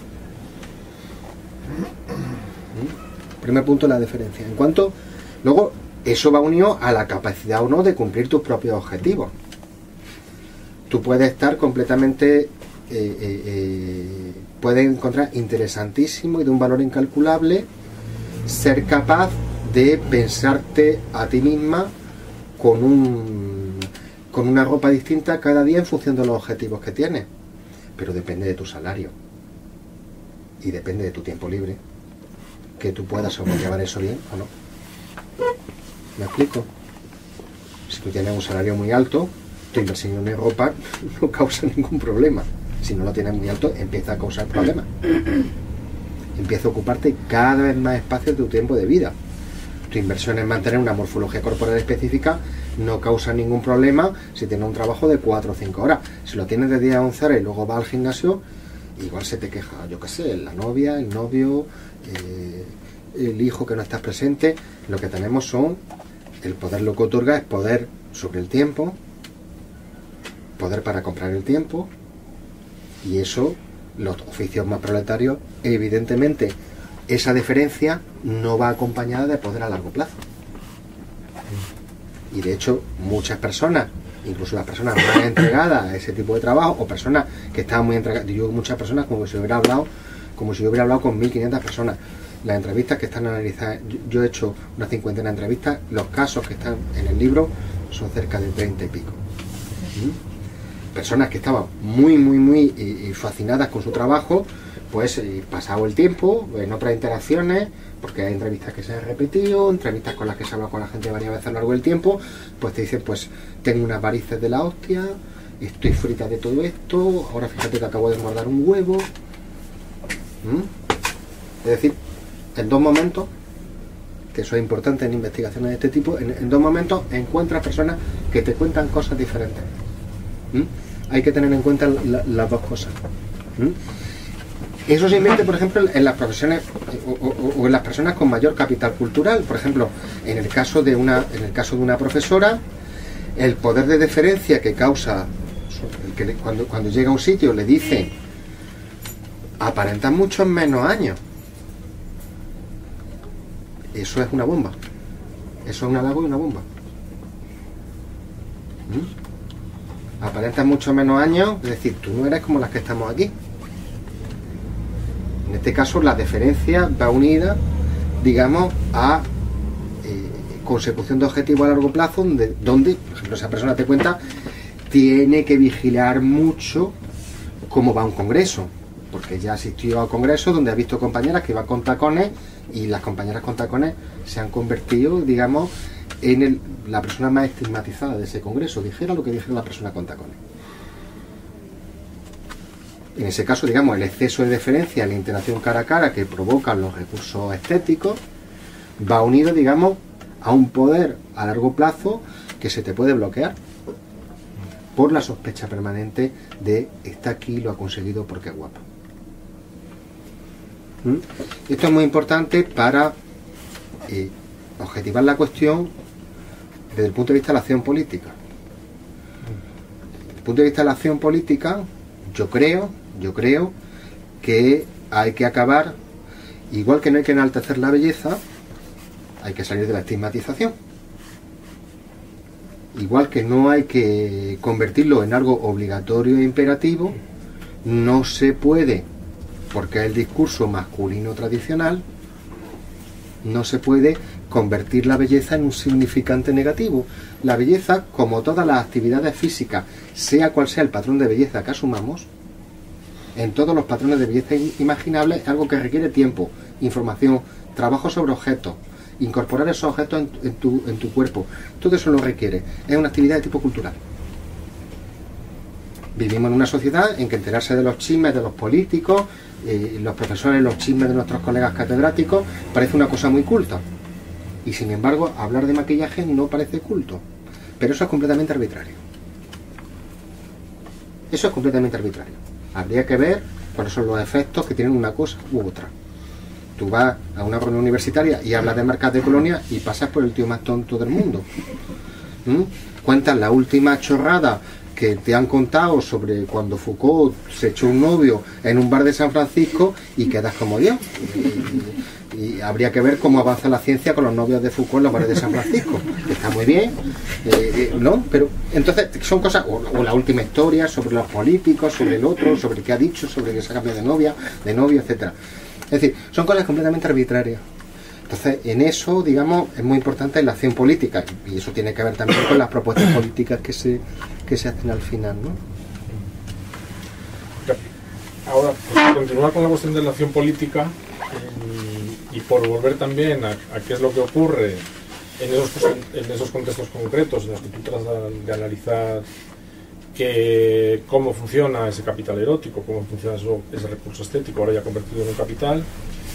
Primer punto, la deferencia. En cuanto, luego, eso va unido a la capacidad o no de cumplir tus propios objetivos. Tú puedes estar completamente, puedes encontrar interesantísimo y de un valor incalculable ser capaz de pensarte a ti misma con una ropa distinta cada día en función de los objetivos que tienes. Pero depende de tu salario y depende de tu tiempo libre, que tú puedas sobrellevar eso bien o no. ¿Me explico? Si tú tienes un salario muy alto, tu inversión en ropa no causa ningún problema. Si no lo tienes muy alto, empieza a causar problemas. Empieza a ocuparte cada vez más espacio de tu tiempo de vida. Tu inversión en mantener una morfología corporal específica no causa ningún problema si tienes un trabajo de 4 o 5 horas. Si lo tienes de 10 a 11 horas y luego vas al gimnasio, igual se te queja, yo qué sé, la novia, el novio, el hijo, que no estás presente, lo que tenemos son, el poder lo que otorga es poder sobre el tiempo, poder para comprar el tiempo, y eso, los oficios más proletarios, evidentemente, esa deferencia no va acompañada de poder a largo plazo. Y de hecho, muchas personas, incluso las personas más entregadas a ese tipo de trabajo, o personas que estaban muy entregadas, yo muchas personas como si yo hubiera hablado con 1500 personas. Las entrevistas que están analizadas, yo he hecho una 50 entrevistas, los casos que están en el libro son cerca de 30 y pico. Personas que estaban muy fascinadas con su trabajo, pues pasado el tiempo, en otras interacciones, porque hay entrevistas que se han repetido, entrevistas con las que se habla con la gente varias veces a lo largo del tiempo, pues te dicen, pues tengo unas varices de la hostia, estoy frita de todo esto, ahora fíjate que acabo de guardar un huevo. Es decir, en 2 momentos, que eso es importante en investigaciones de este tipo, en 2 momentos encuentras personas que te cuentan cosas diferentes. Hay que tener en cuenta las 2 cosas. Eso se invierte, por ejemplo, en las profesiones o en las personas con mayor capital cultural. Por ejemplo, en el caso de una profesora, el poder de deferencia que causa que cuando llega a un sitio le dice aparentan muchos menos años. Eso es una bomba. Eso es un halago y una bomba. Aparentas mucho menos años, es decir, tú no eres como las que estamos aquí. En este caso, la deferencia va unida, digamos, a consecución de objetivos a largo plazo, donde, por ejemplo, esa persona te cuenta, tiene que vigilar mucho cómo va un congreso, porque ya asistió a congresos donde ha visto compañeras que iban con tacones, y las compañeras con tacones se han convertido, digamos, en la persona más estigmatizada de ese congreso, dijera lo que dijera la persona con tacones. En ese caso, digamos, el exceso de deferencia, la interacción cara a cara que provocan los recursos estéticos, va unido, digamos, a un poder a largo plazo que se te puede bloquear por la sospecha permanente de está aquí, lo ha conseguido porque es guapa. Esto es muy importante para objetivar la cuestión desde el punto de vista de la acción política. Desde el punto de vista de la acción política, yo creo que hay que acabar, igual que no hay que enaltecer la belleza, hay que salir de la estigmatización. Igual que no hay que convertirlo en algo obligatorio e imperativo, no se puede, porque es el discurso masculino tradicional, no se puede convertir la belleza en un significante negativo. La belleza, como todas las actividades físicas, sea cual sea el patrón de belleza que asumamos, en todos los patrones de belleza imaginables, es algo que requiere tiempo, información, trabajo sobre objetos, incorporar esos objetos en tu cuerpo. Todo eso lo requiere. Es una actividad de tipo cultural. Vivimos en una sociedad en que enterarse de los chismes de los políticos, los profesores, los chismes de nuestros colegas catedráticos, parece una cosa muy culta. Y sin embargo, hablar de maquillaje no parece culto. Pero eso es completamente arbitrario. Eso es completamente arbitrario. Habría que ver cuáles son los efectos que tienen una cosa u otra. Tú vas a una reunión universitaria y hablas de marcas de colonia y pasas por el tío más tonto del mundo. Cuentas la última chorrada que te han contado sobre cuando Foucault se echó un novio en un bar de San Francisco y quedas como Dios. Y habría que ver cómo avanza la ciencia con los novios de Foucault en los bares de San Francisco. Está muy bien, ¿no? Pero entonces son cosas, o la última historia sobre los políticos, sobre el otro, sobre qué ha dicho, sobre que se ha cambiado de novia, de novio, etcétera. Es decir, son cosas completamente arbitrarias. Entonces, en eso, digamos, es muy importante la acción política, y eso tiene que ver también con las propuestas políticas que se hacen al final, ¿no? Ahora, por continuar con la cuestión de la acción política, y por volver también a qué es lo que ocurre en esos contextos concretos en los que tú tratas de analizar cómo funciona ese capital erótico, cómo funciona ese recurso estético, ahora ya convertido en un capital.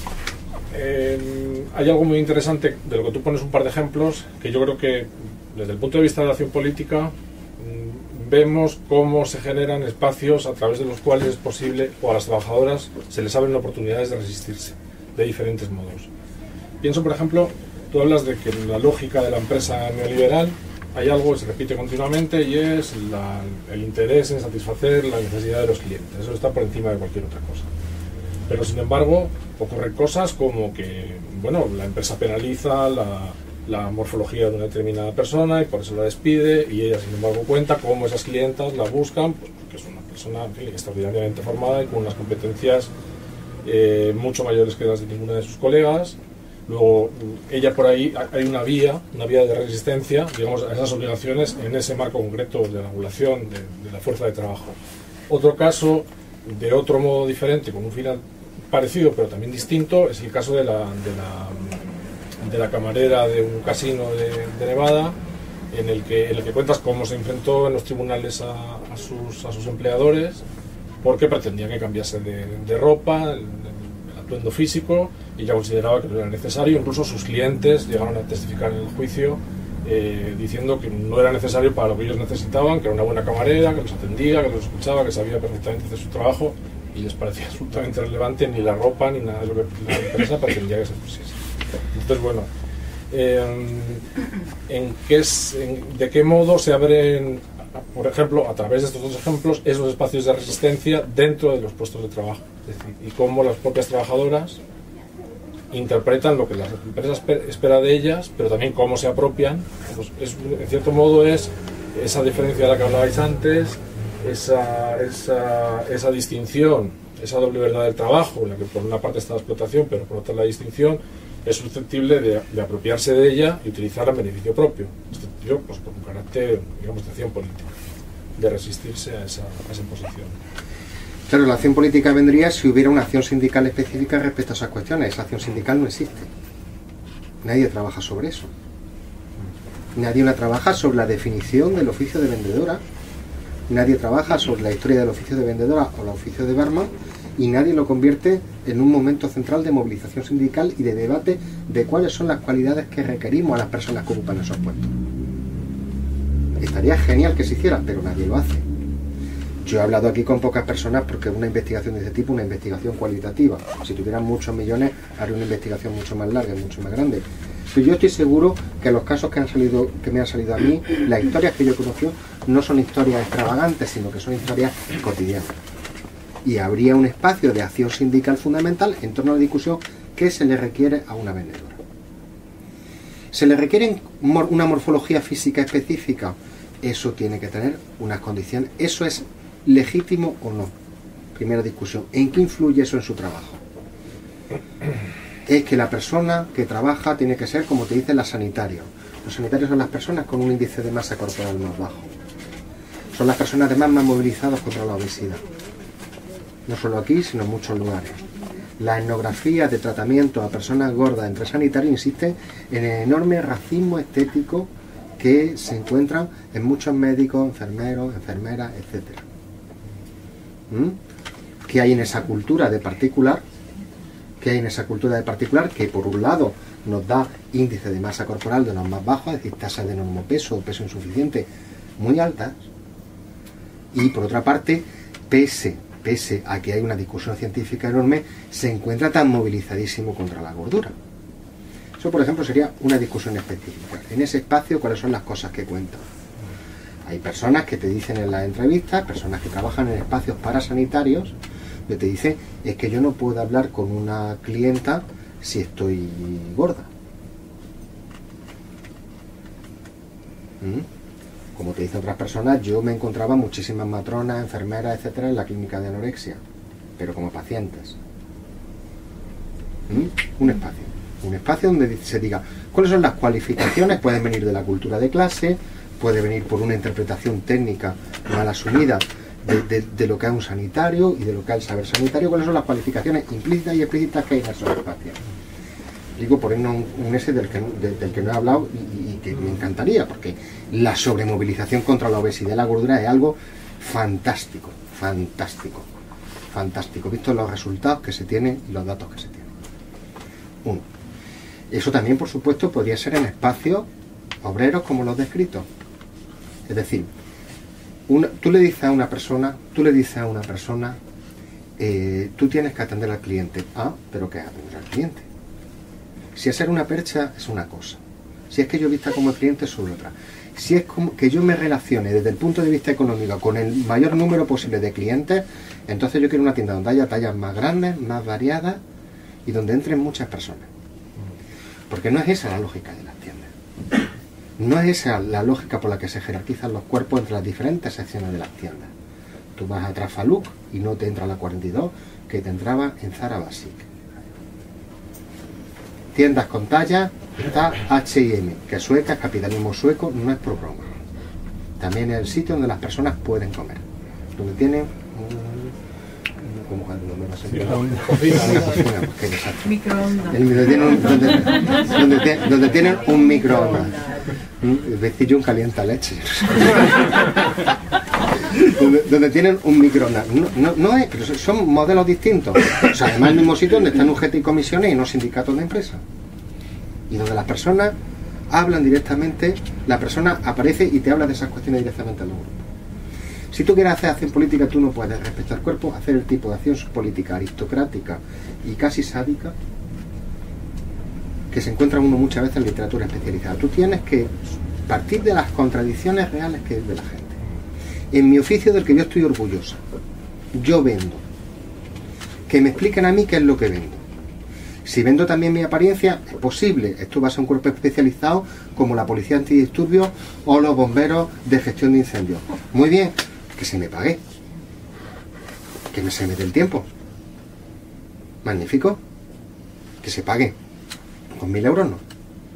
Hay algo muy interesante de lo que tú pones un par de ejemplos, que yo creo que desde el punto de vista de la acción política vemos cómo se generan espacios a través de los cuales es posible, o a las trabajadoras se les abren oportunidades de resistirse de diferentes modos. Pienso, por ejemplo, tú hablas de que en la lógica de la empresa neoliberal hay algo que se repite continuamente y es el interés en satisfacer la necesidad de los clientes. Eso está por encima de cualquier otra cosa. Pero, sin embargo, ocurren cosas como que, bueno, la empresa penaliza la morfología de una determinada persona y por eso la despide, y ella, sin embargo, cuenta cómo esas clientas la buscan, pues, porque es una persona, en fin, extraordinariamente formada y con unas competencias mucho mayores que las de ninguna de sus colegas. Luego, ella por ahí, hay una vía de resistencia, digamos, a esas obligaciones en ese marco concreto de la regulación de la fuerza de trabajo. Otro caso, de otro modo diferente, con un final parecido pero también distinto, es el caso de la camarera de un casino de Nevada, en el que cuentas cómo se enfrentó en los tribunales a sus empleadores, porque pretendía que cambiase de ropa, el atuendo físico, y ella consideraba que no era necesario. Incluso sus clientes llegaron a testificar en el juicio diciendo que no era necesario para lo que ellos necesitaban, que era una buena camarera, que los atendía, que los escuchaba, que sabía perfectamente hacer su trabajo, y les parecía absolutamente relevante ni la ropa ni nada de lo que la empresa pretendía que se pusiese. Entonces, bueno, ¿de qué modo se abren, por ejemplo, a través de estos dos ejemplos, esos espacios de resistencia dentro de los puestos de trabajo? Es decir, y cómo las propias trabajadoras interpretan lo que las empresas esperan de ellas, pero también cómo se apropian. Pues en cierto modo es esa diferencia de la que hablabais antes, esa distinción, esa doble verdad del trabajo, en la que por una parte está la explotación, pero por otra la distinción, es susceptible de apropiarse de ella y utilizarla en beneficio propio. Este tío, pues por un carácter, digamos, de acción política, de resistirse a esa imposición. Claro, la acción política vendría si hubiera una acción sindical específica respecto a esas cuestiones. Esa acción sindical no existe. Nadie trabaja sobre eso. Nadie trabaja sobre la definición del oficio de vendedora. Nadie trabaja sobre la historia del oficio de vendedora o el oficio de barman, y nadie lo convierte en un momento central de movilización sindical y de debate de cuáles son las cualidades que requerimos a las personas que ocupan esos puestos. Estaría genial que se hiciera, pero nadie lo hace. Yo he hablado aquí con pocas personas porque una investigación de ese tipo, una investigación cualitativa. Si tuvieran muchos millones, haría una investigación mucho más larga y mucho más grande. Pero yo estoy seguro que los casos que me han salido a mí, las historias que yo he conocido, no son historias extravagantes, sino que son historias cotidianas. Y habría un espacio de acción sindical fundamental en torno a la discusión que se le requiere a una vendedora. ¿Se le requiere una morfología física específica? Eso tiene que tener unas condiciones. ¿Eso es legítimo o no? Primera discusión. ¿En qué influye eso en su trabajo? Es que la persona que trabaja tiene que ser, como te dicen, las sanitarios. Los sanitarios son las personas con un índice de masa corporal más bajo. Son las personas además más movilizadas contra la obesidad. No solo aquí, sino en muchos lugares. La etnografía de tratamiento a personas gordas entre sanitarios insiste en el enorme racismo estético que se encuentran en muchos médicos, enfermeros, enfermeras, etc. ¿Qué hay en esa cultura de particular? ¿Qué hay en esa cultura de particular? Que por un lado nos da índice de masa corporal de los más bajos, es decir, tasas de normopeso o peso insuficiente muy altas, y por otra parte, pese a que hay una discusión científica enorme, se encuentra tan movilizadísimo contra la gordura. Eso, por ejemplo, sería una discusión específica. En ese espacio, ¿cuáles son las cosas que cuentan? Hay personas que te dicen en las entrevistas, personas que trabajan en espacios parasanitarios, que te dicen, es que yo no puedo hablar con una clienta si estoy gorda. Como te dicen otras personas, yo me encontraba muchísimas matronas, enfermeras, etcétera, en la clínica de anorexia, pero como pacientes. Un espacio donde se diga cuáles son las cualificaciones. Pueden venir de la cultura de clase, puede venir por una interpretación técnica mal asumida de lo que es un sanitario y de lo que es el saber sanitario. Cuáles son las cualificaciones implícitas y explícitas que hay en esos espacios. Digo, ponernos un ese del que no he hablado y que me encantaría, porque la sobremovilización contra la obesidad y la gordura es algo fantástico, visto los resultados que se tienen y los datos que se tienen. Eso también, por supuesto, podría ser en espacios obreros como los descritos. Es decir, tú le dices a una persona, tú tienes que atender al cliente. Pero ¿qué es atender al cliente? Si hacer una percha es una cosa, si es que yo vista como cliente es otra, si es como que yo me relacione desde el punto de vista económico con el mayor número posible de clientes, entonces yo quiero una tienda donde haya tallas más grandes, más variadas y donde entren muchas personas. Porque no es esa la lógica de las tiendas. No es esa la lógica por la que se jerarquizan los cuerpos entre las diferentes secciones de las tiendas. Tú vas a Trafaluk y no te entra la 42 que te entraba en Zara Basic. Tiendas con talla, está H&M, que sueca, es capitalismo sueco, no es por broma. También es el sitio donde las personas pueden comer, donde tienen donde tienen un microondas. Es decir, yo un calienta leche. donde tienen un microondas. No es, pero son modelos distintos. O sea, además el mismo sitio donde están UGT y comisiones y no sindicatos de empresas. Y donde las personas hablan directamente, la persona aparece y te habla de esas cuestiones directamente en los grupos. Si tú quieres hacer acción política, tú no puedes, respecto al cuerpo, hacer el tipo de acción política aristocrática y casi sádica que se encuentra uno muchas veces en literatura especializada. Tú tienes que partir de las contradicciones reales que es de la gente. En mi oficio del que yo estoy orgullosa, yo vendo. Que me expliquen a mí qué es lo que vendo. Si vendo también mi apariencia, es posible. Esto va a ser un cuerpo especializado como la policía antidisturbios o los bomberos de gestión de incendios. Muy bien, que se me pague. Que se me dé el tiempo. Magnífico. Que se pague. Con 1.000 euros no.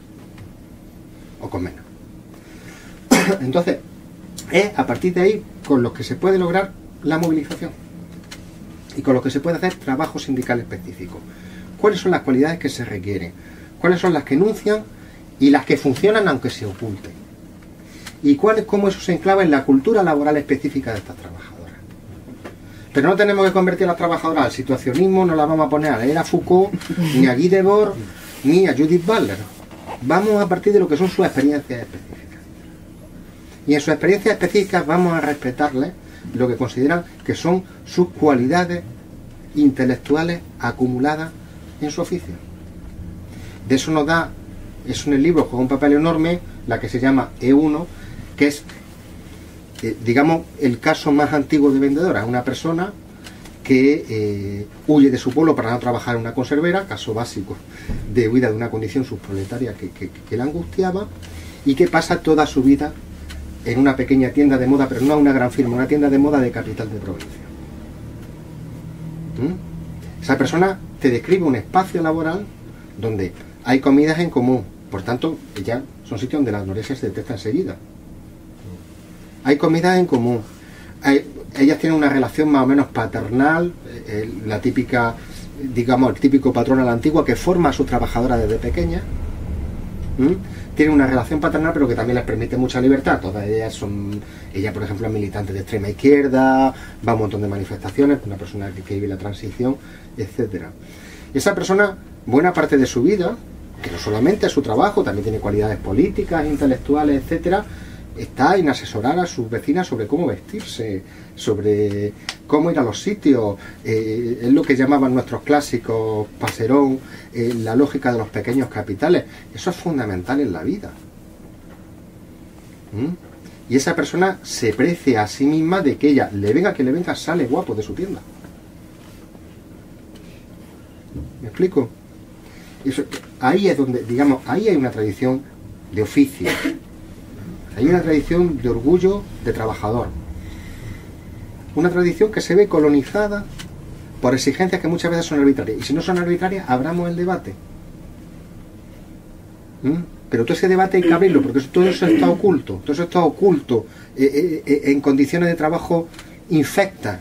O con menos. Entonces, es a partir de ahí con los que se puede lograr la movilización. Y con lo que se puede hacer trabajo sindical específico. ¿Cuáles son las cualidades que se requieren? ¿Cuáles son las que enuncian y las que funcionan aunque se oculten? ¿Y cómo eso se enclava en la cultura laboral específica de estas trabajadoras? Pero no tenemos que convertir a las trabajadoras al situacionismo, no las vamos a poner a leer a Foucault, ni a Guy Debord, ni a Judith Butler. Vamos a partir de lo que son sus experiencias específicas. Y en sus experiencias específicas vamos a respetarles lo que consideran que son sus cualidades intelectuales acumuladas en su oficio. De eso nos da, es en el libro, juega un papel enorme, la que se llama E1, que es, digamos, el caso más antiguo de vendedora. Es una persona que huye de su pueblo para no trabajar en una conservera, caso básico de huida de una condición subproletaria que la angustiaba, y que pasa toda su vida en una pequeña tienda de moda, pero no una gran firma, una tienda de moda de capital de provincia. Esa persona te describe un espacio laboral donde hay comidas en común, por tanto, ya son sitios donde la anorexia se detecta enseguida. Hay comidas en común, ellas tienen una relación más o menos paternal, la típica, digamos, el típico patrón a la antigua que forma a sus trabajadoras desde pequeñas. Tienen una relación paternal, pero que también les permite mucha libertad. Todas ellas son, ella por ejemplo es militante de extrema izquierda, va a un montón de manifestaciones, una persona que vive la transición, etcétera. Esa persona, buena parte de su vida, que no solamente es su trabajo, también tiene cualidades políticas, intelectuales, etcétera, está en asesorar a sus vecinas sobre cómo vestirse, sobre cómo ir a los sitios. Es lo que llamaban nuestros clásicos, Passerón, la lógica de los pequeños capitales. Eso es fundamental en la vida. Y esa persona se precia a sí misma de que ella, le venga que le venga, sale guapo de su tienda. ¿Me explico? Eso, ahí es donde, digamos, ahí hay una tradición de oficio. Hay una tradición de orgullo de trabajador. Una tradición que se ve colonizada por exigencias que muchas veces son arbitrarias. Y si no son arbitrarias, abramos el debate. Pero todo ese debate hay que abrirlo, porque todo eso está oculto. Todo eso está oculto en condiciones de trabajo infectas.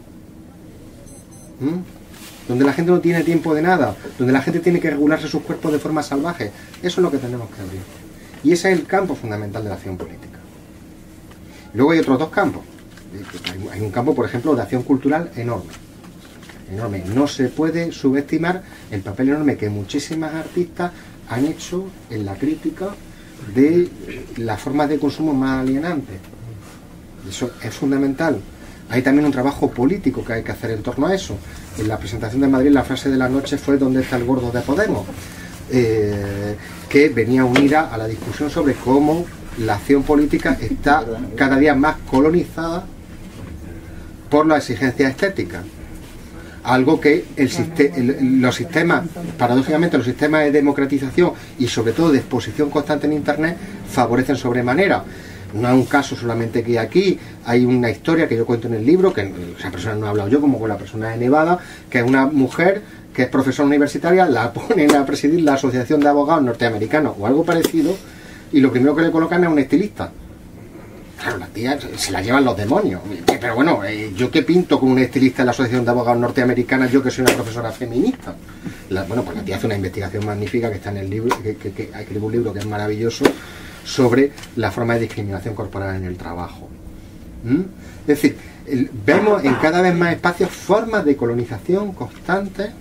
Donde la gente no tiene tiempo de nada. Donde la gente tiene que regularse sus cuerpos de forma salvaje. Eso es lo que tenemos que abrir. Y ese es el campo fundamental de la acción política. Luego hay otros dos campos. Hay un campo, por ejemplo, de acción cultural enorme. Enorme. No se puede subestimar el papel enorme que muchísimas artistas han hecho en la crítica de las formas de consumo más alienantes. Eso es fundamental. Hay también un trabajo político que hay que hacer en torno a eso. En la presentación de Madrid la frase de la noche fue ¿dónde está el gordo de Podemos? que venía unida a la discusión sobre cómo la acción política está cada día más colonizada por la exigencia estética. Algo que los sistemas, paradójicamente los sistemas de democratización y sobre todo de exposición constante en Internet favorecen sobremanera. No es un caso solamente que aquí, hay una historia que yo cuento en el libro, que esa persona no he hablado yo, como con la persona de Nevada, que es una mujer que es profesora universitaria, la ponen a presidir la Asociación de Abogados Norteamericanos o algo parecido, y lo primero que le colocan es un estilista. Claro, la tía se la llevan los demonios. Pero bueno, ¿yo qué pinto con un estilista en la Asociación de Abogados Norteamericanos, yo que soy una profesora feminista? Bueno, pues la tía hace una investigación magnífica que está en el libro, que escribe un libro que es maravilloso, sobre la forma de discriminación corporal en el trabajo. Es decir, vemos en cada vez más espacios formas de colonización constante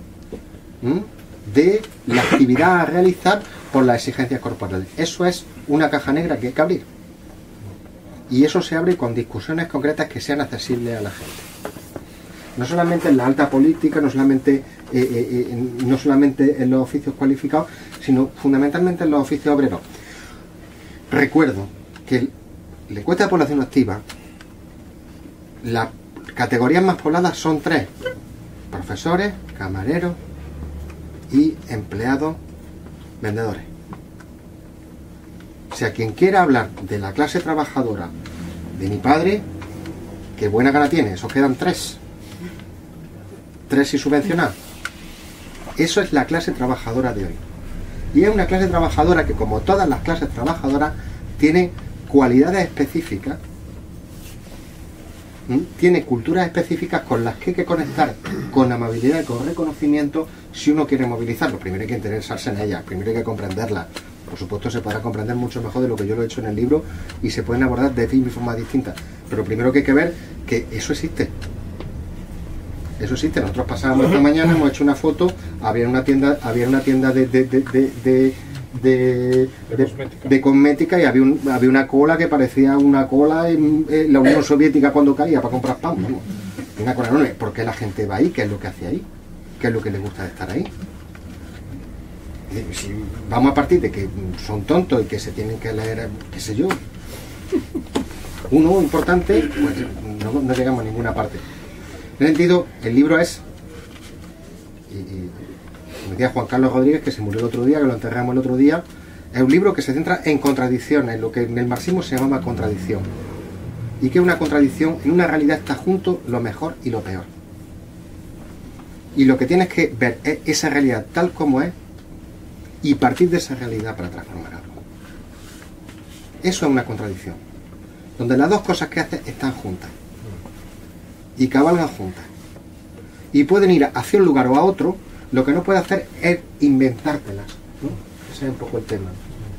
de la actividad a realizar por las exigencias corporales. Eso es una caja negra que hay que abrir. Y eso se abre con discusiones concretas que sean accesibles a la gente. No solamente en la alta política, no solamente en los oficios cualificados, sino fundamentalmente en los oficios obreros. Recuerdo que la encuesta de población activa, las categorías más pobladas son 3: profesores, camareros y empleados vendedores. O sea, quien quiera hablar de la clase trabajadora de mi padre, qué buena gana tiene, esos quedan 3 y subvencionados. Eso es la clase trabajadora de hoy. Y es una clase trabajadora que, como todas las clases trabajadoras, tiene cualidades específicas, tiene culturas específicas con las que hay que conectar con amabilidad y con reconocimiento si uno quiere movilizarlo. Primero hay que interesarse en ellas, primero hay que comprenderlas. Por supuesto, se podrá comprender mucho mejor de lo que yo lo he hecho en el libro y se pueden abordar de formas distintas. Pero primero que hay que ver que eso existe. Eso existe. Nosotros pasábamos esta mañana, hemos hecho una foto, había una tienda de cosmética y había una cola que parecía una cola en la Unión Soviética cuando caía para comprar pan. Vamos. Una cola enorme. ¿Por qué la gente va ahí? ¿Qué es lo que hace ahí? ¿Qué es lo que le gusta de estar ahí? Si vamos a partir de que son tontos y que se tienen que leer, qué sé yo, uno importante, pues no llegamos a ninguna parte. En ese sentido, el libro es, me decía Juan Carlos Rodríguez, que se murió el otro día, que lo enterramos el otro día, es un libro que se centra en contradicciones, lo que en el marxismo se llama contradicción. Y que una contradicción, en una realidad está junto lo mejor y lo peor. Y lo que tienes que ver es esa realidad tal como es, y partir de esa realidad para transformar algo. Eso es una contradicción, donde las dos cosas que haces están juntas y cabalgan juntas y pueden ir hacia un lugar o a otro. Lo que no puedes hacer es inventártelas, ¿no? Ese es un poco el tema.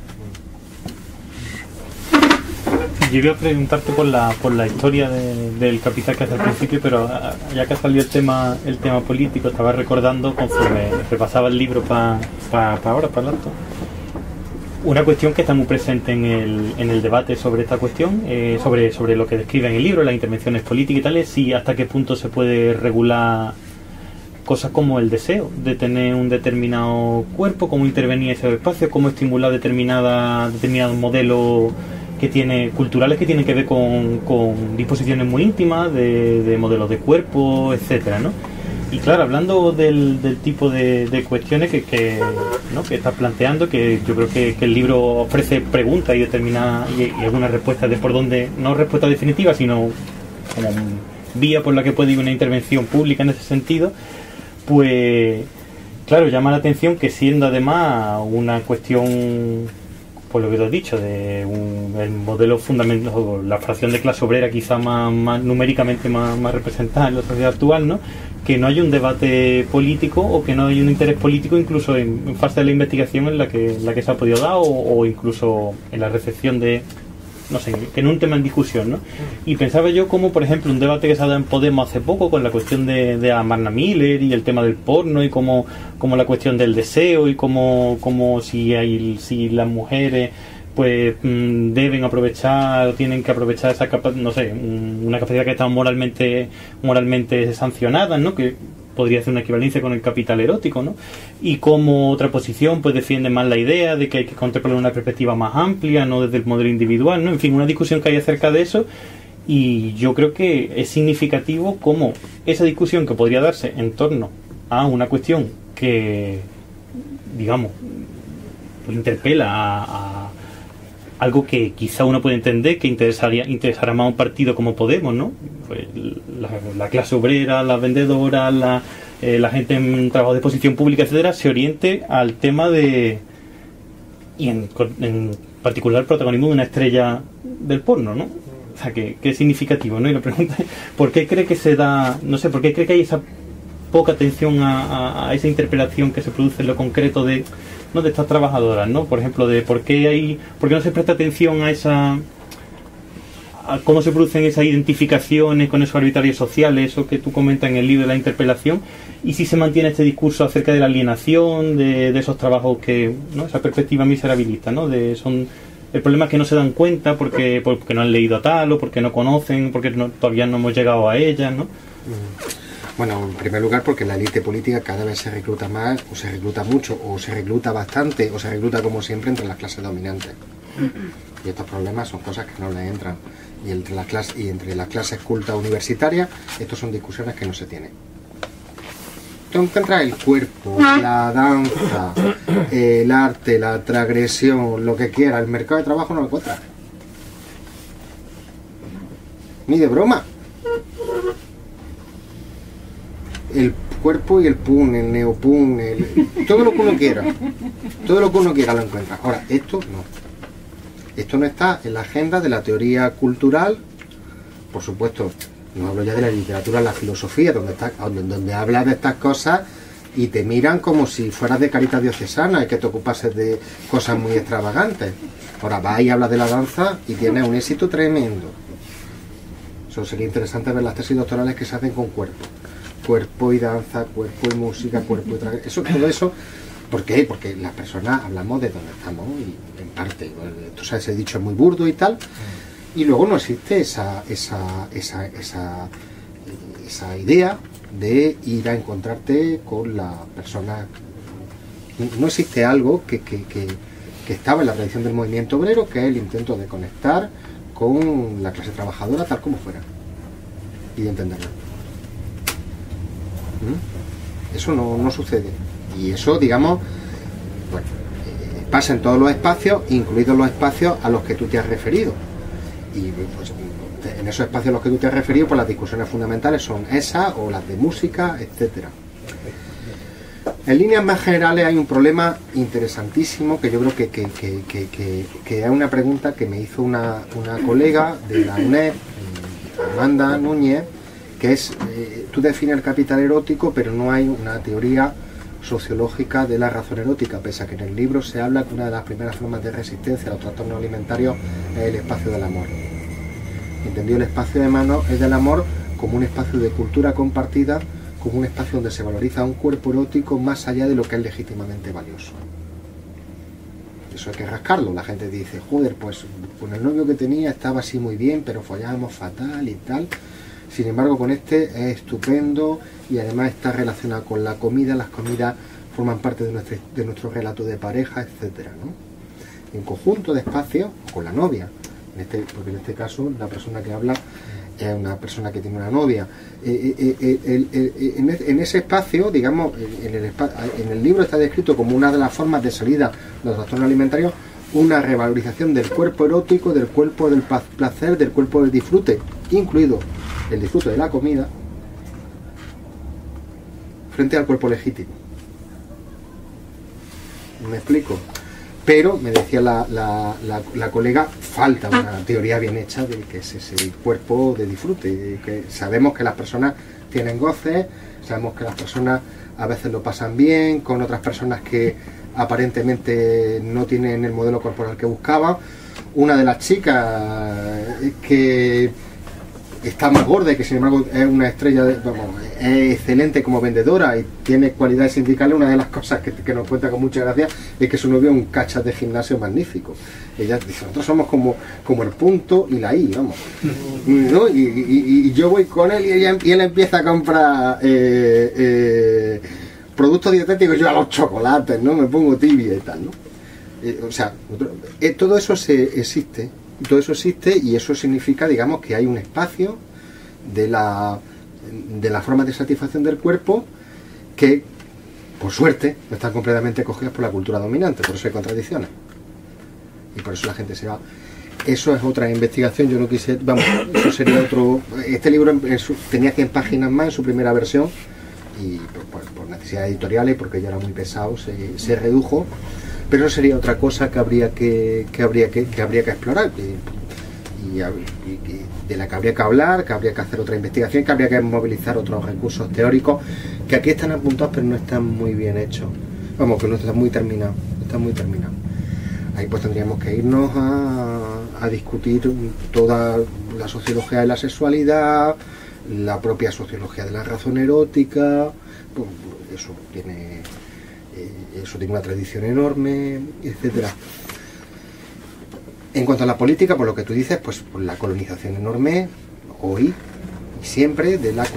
Yo iba a preguntarte por la historia del Capital que hace al principio, pero ya que ha salido el tema político, estaba recordando, conforme repasaba el libro para ahora, para el acto, una cuestión que está muy presente en el debate sobre esta cuestión, sobre lo que describe en el libro, las intervenciones políticas y tal, es si hasta qué punto se puede regular cosas como el deseo de tener un determinado cuerpo, cómo intervenir en esos espacios, cómo estimular determinados modelos culturales que tienen que ver con disposiciones muy íntimas, de modelos de cuerpo, etcétera, ¿no? Y claro, hablando del tipo de cuestiones que estás planteando, que yo creo que el libro ofrece preguntas y algunas respuestas de por dónde, no respuestas definitivas, sino como vía por la que puede ir una intervención pública en ese sentido, pues claro, llama la atención que, siendo además una cuestión, por lo que te has dicho, el modelo fundamental, la fracción de clase obrera quizá más numéricamente más representada en la sociedad actual, ¿no? Que no hay un debate político o que no hay un interés político incluso en fase de la investigación en la que se ha podido dar o incluso en la recepción de, no sé, que no es un tema en discusión, ¿no? Y pensaba yo como, por ejemplo, un debate que se ha dado en Podemos hace poco con la cuestión de Amarna Miller y el tema del porno y como la cuestión del deseo y como si las mujeres pues deben aprovechar o tienen que aprovechar esa capacidad, no sé, una capacidad que está moralmente sancionada, ¿no? Que podría hacer una equivalencia con el capital erótico, ¿no? Y como otra posición pues defiende más la idea de que hay que contemplar una perspectiva más amplia, no desde el modelo individual, ¿no? En fin, una discusión que hay acerca de eso, y yo creo que es significativo como esa discusión que podría darse en torno a una cuestión que, digamos, pues interpela a algo que quizá uno puede entender que interesará más a un partido como Podemos, ¿no? Pues la clase obrera, las vendedoras, la gente en trabajo de posición pública, etcétera, se oriente al tema de, y en particular el protagonismo de una estrella del porno, ¿no? O sea, que es significativo, ¿no? Y la pregunta es, ¿por qué cree que se da, no sé, por qué cree que hay esa poca atención a esa interpelación que se produce en lo concreto de estas trabajadoras, ¿no? Por ejemplo, de por qué no se presta atención a cómo se producen esas identificaciones con esos arbitrarios sociales, eso que tú comentas en el libro de la interpelación, y si se mantiene este discurso acerca de la alienación, de esos trabajos que, ¿no? Esa perspectiva miserabilista, ¿no? El problema es que no se dan cuenta porque no han leído a tal, o porque no conocen, porque todavía no hemos llegado a ellas, ¿no? Bueno, en primer lugar porque la élite política cada vez se recluta más, o se recluta mucho, o se recluta bastante, o se recluta como siempre entre las clases dominantes. Y estos problemas son cosas que no les entran. Y entre las clases cultas universitarias, estas son discusiones que no se tienen. Tú encuentras el cuerpo, la danza, el arte, la transgresión, lo que quiera, el mercado de trabajo no lo encuentras. Ni de broma. El cuerpo y el pun, el neopun, todo lo que uno quiera. Todo lo que uno quiera lo encuentra. Ahora, esto no. Esto no está en la agenda de la teoría cultural. Por supuesto, no hablo ya de la literatura, la filosofía, donde hablas de estas cosas y te miran como si fueras de Caritas Diocesana y que te ocupases de cosas muy extravagantes. Ahora vas y hablas de la danza y tienes un éxito tremendo. Eso sería interesante ver las tesis doctorales que se hacen con cuerpo y danza, cuerpo y música, cuerpo y todo eso. ¿Por qué? Porque las personas hablamos de dónde estamos y en parte, tú sabes, ese dicho es muy burdo y tal, y luego no existe esa idea de ir a encontrarte con la persona. No existe algo que estaba en la tradición del movimiento obrero, que es el intento de conectar con la clase trabajadora tal como fuera y de entenderla. Eso no sucede, y eso, digamos, bueno, pasa en todos los espacios, incluidos los espacios a los que tú te has referido, y pues en esos espacios a los que tú te has referido, pues las discusiones fundamentales son esas o las de música, etcétera. En líneas más generales hay un problema interesantísimo que yo creo que es una pregunta que me hizo una colega de la UNED, Amanda Núñez, que es, tú defines el capital erótico, pero no hay una teoría sociológica de la razón erótica, pese a que en el libro se habla que una de las primeras formas de resistencia a los trastornos alimentarios es el espacio del amor. Entendido el espacio del amor como un espacio de cultura compartida, como un espacio donde se valoriza un cuerpo erótico más allá de lo que es legítimamente valioso. Eso hay que rascarlo. La gente dice, joder, pues con el novio que tenía estaba así muy bien, pero follábamos fatal y tal. Sin embargo, con este es estupendo y además está relacionado con la comida. Las comidas forman parte de nuestro relato de pareja, etcétera, ¿no? Y un conjunto de espacios con la novia, porque en este caso la persona que habla es una persona que tiene una novia. En ese espacio, digamos, en el libro está descrito como una de las formas de salida de los trastornos alimentarios, una revalorización del cuerpo erótico, del cuerpo del placer, del cuerpo del disfrute, incluido el disfrute de la comida, frente al cuerpo legítimo. ¿Me explico? Pero, me decía la colega, falta una teoría bien hecha de que es ese cuerpo de disfrute, que sabemos que las personas tienen goces, sabemos que las personas a veces lo pasan bien con otras personas que aparentemente no tienen el modelo corporal que buscaban. Una de las chicas que está más gorda y que sin embargo es una estrella, es excelente como vendedora y tiene cualidades sindicales. Una de las cosas que nos cuenta con mucha gracia es que su novio es un cachas de gimnasio magnífico. Ella dice, nosotros somos como el punto y la I, vamos, ¿no? Y yo voy con él y él empieza a comprar productos dietéticos, yo a los chocolates, ¿no? Me pongo tibia y tal, ¿no? O sea, todo eso existe. Todo eso existe y eso significa, digamos, que hay un espacio de la forma de satisfacción del cuerpo que, por suerte, no están completamente cogidas por la cultura dominante. Por eso hay contradicciones. Y por eso la gente se va. Eso es otra investigación. Yo no quise... Vamos, eso sería otro... Este libro tenía 100 páginas más en su primera versión y por necesidades editoriales, porque ya era muy pesado, se redujo. Pero eso sería otra cosa que habría que explorar y de la que habría que hablar, que habría que hacer otra investigación, que habría que movilizar otros recursos teóricos que aquí están apuntados pero no están muy bien hechos. Vamos, que no están muy terminados. Ahí pues tendríamos que irnos a discutir toda la sociología de la sexualidad, la propia sociología de la razón erótica, pues eso tiene una tradición enorme, etcétera. En cuanto a la política, por lo que tú dices, pues la colonización enorme, hoy y siempre,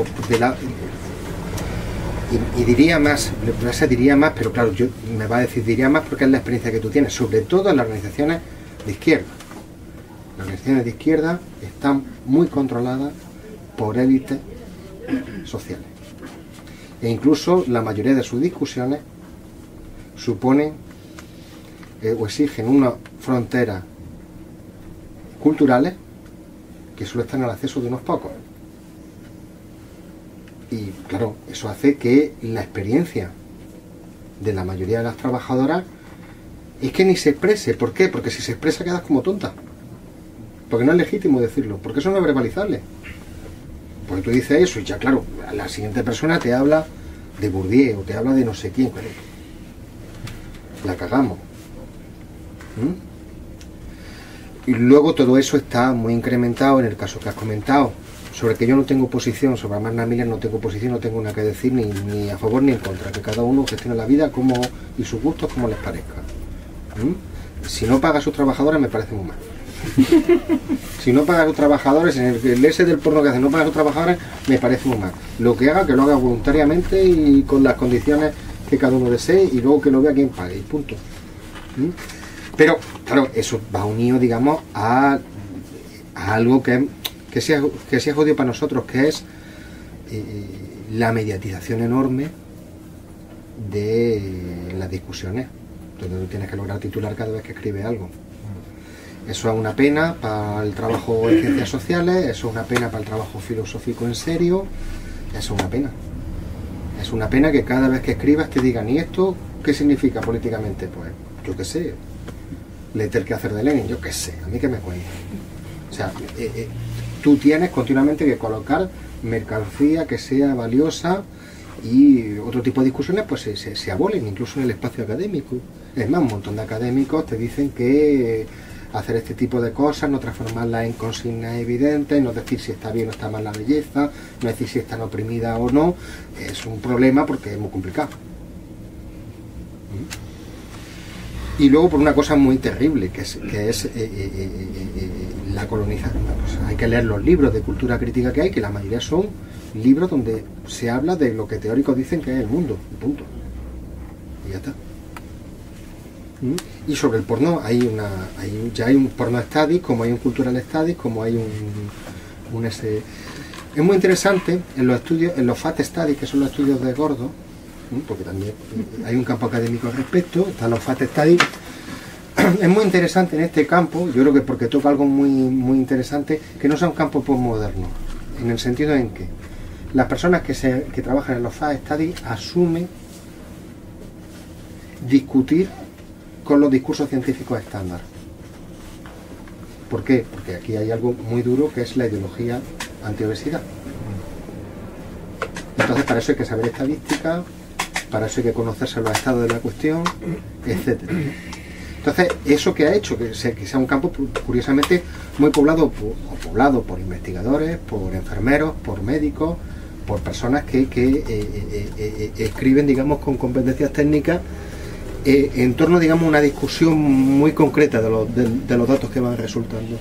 y diría más, pero claro, me va a decir diría más porque es la experiencia que tú tienes, sobre todo en las organizaciones de izquierda. Las organizaciones de izquierda están muy controladas por élites sociales. E incluso la mayoría de sus discusiones suponen o exigen unas fronteras culturales que solo están al acceso de unos pocos. Y claro, eso hace que la experiencia de la mayoría de las trabajadoras es que ni se exprese. ¿Por qué? Porque si se expresa quedas como tonta. Porque no es legítimo decirlo, porque eso no es verbalizable. Porque tú dices eso y ya claro, la siguiente persona te habla de Bourdieu o te habla de no sé quién. La cagamos. Y luego todo eso está muy incrementado en el caso que has comentado, sobre que yo no tengo posición, sobre Amanda Miller no tengo posición, no tengo nada que decir ni a favor ni en contra, que cada uno gestione la vida y sus gustos como les parezca. Si no paga a sus trabajadores me parece muy mal. Si no paga a sus trabajadores, en el ese del porno que hace no paga a sus trabajadores, me parece muy mal. Lo que haga, que lo haga voluntariamente y con las condiciones que cada uno desee y luego que lo vea quien pague y punto. Pero claro, eso va unido, digamos, a algo que sea jodido para nosotros, que es la mediatización enorme de las discusiones, donde tú tienes que lograr titular cada vez que escribes algo. Eso es una pena para el trabajo en ciencias sociales, eso es una pena para el trabajo filosófico en serio, eso es una pena. Es una pena que cada vez que escribas te digan, ¿y esto qué significa políticamente? Pues yo qué sé, léete el quehacer de Lenin, yo qué sé, a mí que me cuenta. O sea, tú tienes continuamente que colocar mercancía que sea valiosa y otro tipo de discusiones pues se abolen, incluso en el espacio académico. Es más, un montón de académicos te dicen que hacer este tipo de cosas, no transformarlas en consignas evidentes, no decir si está bien o está mal la belleza, no decir si están oprimida o no, es un problema porque es muy complicado. Y luego por una cosa muy terrible, que es la colonización. Pues hay que leer los libros de cultura crítica que hay, que la mayoría son libros donde se habla de lo que teóricos dicen que es el mundo, y punto. Y ya está. Y sobre el porno ya hay un porno studies, como hay un cultural studies, como hay un ese. Es muy interesante en los estudios, en los fat studies, que son los estudios de gordo, porque también hay un campo académico al respecto, están los fat studies. Es muy interesante en este campo, yo creo que porque toca algo muy, muy interesante, que no sea un campo postmoderno, en el sentido en que las personas que trabajan en los fat studies asumen discutir con los discursos científicos estándar. ¿Por qué? Porque aquí hay algo muy duro que es la ideología antiobesidad. Entonces para eso hay que saber estadística, para eso hay que conocerse los estados de la cuestión, etcétera. Entonces eso que ha hecho que sea un campo curiosamente muy poblado por investigadores, por enfermeros, por médicos, por personas que escriben, digamos, con competencias técnicas en torno, digamos, a una discusión muy concreta de los datos que van resultando.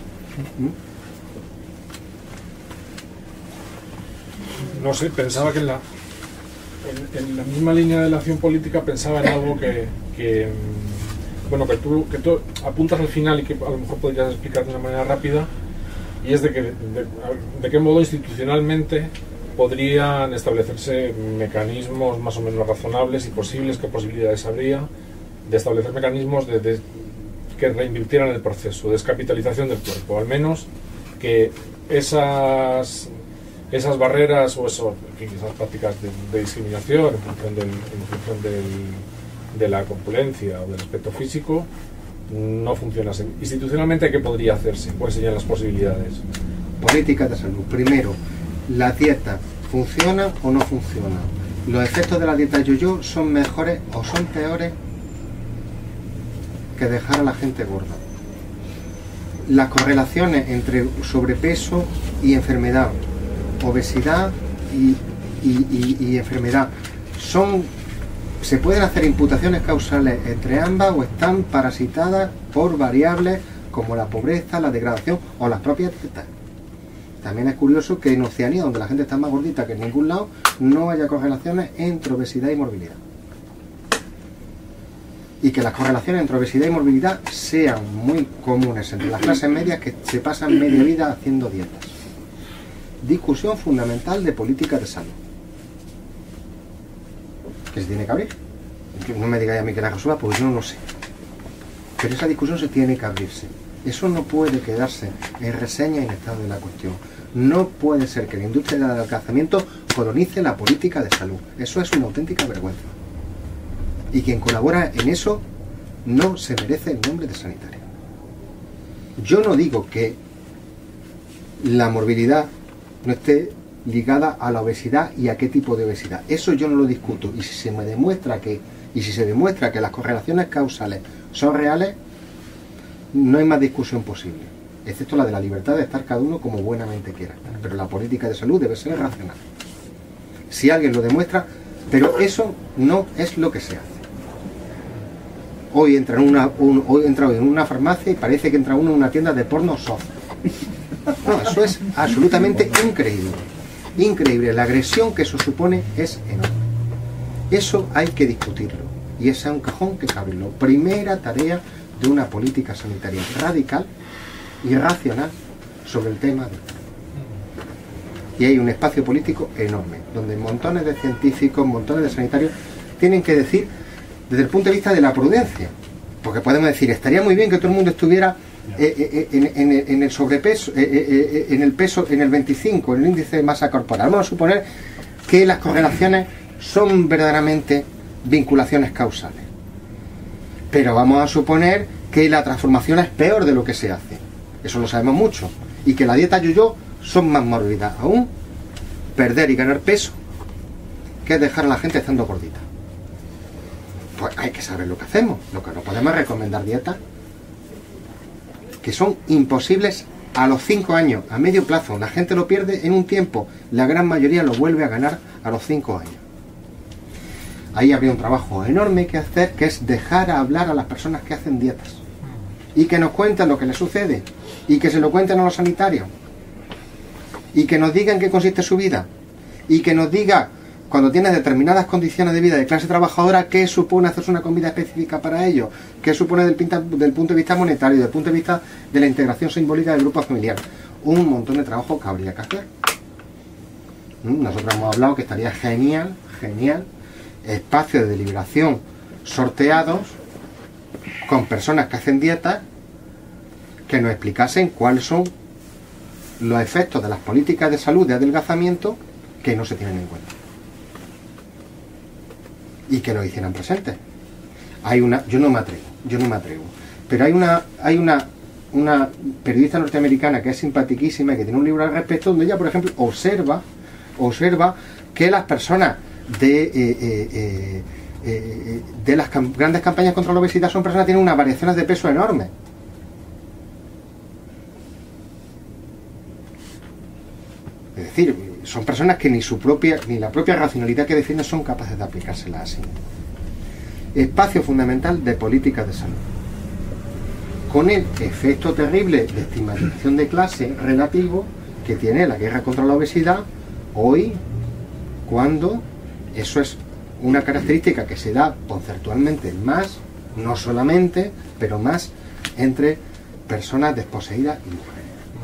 No sé, pensaba que en la misma línea de la acción política pensaba en algo que tú apuntas al final y que a lo mejor podrías explicar de una manera rápida, y es de qué modo institucionalmente podrían establecerse mecanismos más o menos razonables y posibles, qué posibilidades habría de establecer mecanismos que reinvirtieran el proceso de descapitalización del cuerpo, al menos que esas barreras o esas prácticas de discriminación en función de la corpulencia o del aspecto físico no funcionasen. Institucionalmente, ¿qué podría hacerse? ¿Cuáles serían las posibilidades? Políticas de salud. Primero, ¿la dieta funciona o no funciona? ¿Los efectos de la dieta yo-yo son mejores o son peores que dejar a la gente gorda? Las correlaciones entre sobrepeso y enfermedad, obesidad y enfermedad, se pueden hacer imputaciones causales entre ambas o están parasitadas por variables como la pobreza, la degradación o las propias dietas. También es curioso que en Oceanía, donde la gente está más gordita que en ningún lado, no haya correlaciones entre obesidad y morbilidad. Y que las correlaciones entre obesidad y morbilidad sean muy comunes entre las clases medias que se pasan media vida haciendo dietas. Discusión fundamental de políticas de salud que se tiene que abrir. No me digáis a mí que la resuelva, porque yo no lo sé, pero esa discusión se tiene que abrirse. Eso no puede quedarse en reseña y en estado de la cuestión. No puede ser que la industria del adelgazamiento colonice la política de salud. Eso es una auténtica vergüenza, y quien colabora en eso no se merece el nombre de sanitario. Yo no digo que la morbilidad no esté ligada a la obesidad y a qué tipo de obesidad. Eso yo no lo discuto, y si se demuestra que las correlaciones causales son reales, no hay más discusión posible, excepto la de la libertad de estar cada uno como buenamente quiera estar. Pero la política de salud debe ser racional. Si alguien lo demuestra, pero eso no es lo que se hace. Hoy entra en una farmacia y parece que entra uno en una tienda de porno soft. No, eso es absolutamente increíble. Increíble. La agresión que eso supone es enorme. Eso hay que discutirlo. Y ese es un cajón que hay que abrirlo. Primera tarea de una política sanitaria radical y racional sobre el tema del cáncer. Y hay un espacio político enorme, donde montones de científicos, montones de sanitarios tienen que decir desde el punto de vista de la prudencia. Porque podemos decir, estaría muy bien que todo el mundo estuviera en el sobrepeso, en el peso, en el 25, en el índice de masa corporal. Vamos a suponer que las correlaciones son verdaderamente vinculaciones causales. Pero vamos a suponer que la transformación es peor de lo que se hace. Eso lo sabemos mucho. Y que la dieta yo-yo son más morbidas aún. Perder y ganar peso que dejar a la gente estando gordita. Pues hay que saber lo que hacemos. Lo que no podemos es recomendar dietas que son imposibles a los 5 años, a medio plazo. La gente lo pierde en un tiempo, la gran mayoría lo vuelve a ganar a los 5 años. Ahí habría un trabajo enorme que hacer, que es dejar hablar a las personas que hacen dietas y que nos cuenten lo que les sucede y que se lo cuenten a los sanitarios y que nos digan qué consiste su vida y que nos diga, cuando tiene determinadas condiciones de vida de clase trabajadora, qué supone hacerse una comida específica para ello, qué supone del punto de vista monetario, del punto de vista de la integración simbólica del grupo familiar. Un montón de trabajo que habría que hacer. Nosotros hemos hablado que estaría genial espacios de deliberación sorteados con personas que hacen dietas que nos explicasen cuáles son los efectos de las políticas de salud de adelgazamiento que no se tienen en cuenta y que lo hicieran presentes. Yo no me atrevo, pero hay una periodista norteamericana que es simpatiquísima y que tiene un libro al respecto, donde ella, por ejemplo, observa que las personas de las grandes campañas contra la obesidad son personas que tienen unas variaciones de peso enormes. Es decir, son personas que ni la propia racionalidad que defienden son capaces de aplicársela así. Espacio fundamental de políticas de salud, con el efecto terrible de estigmatización de clase relativo que tiene la guerra contra la obesidad hoy, cuando eso es una característica que se da conceptualmente más, no solamente, pero más entre personas desposeídas y mujeres.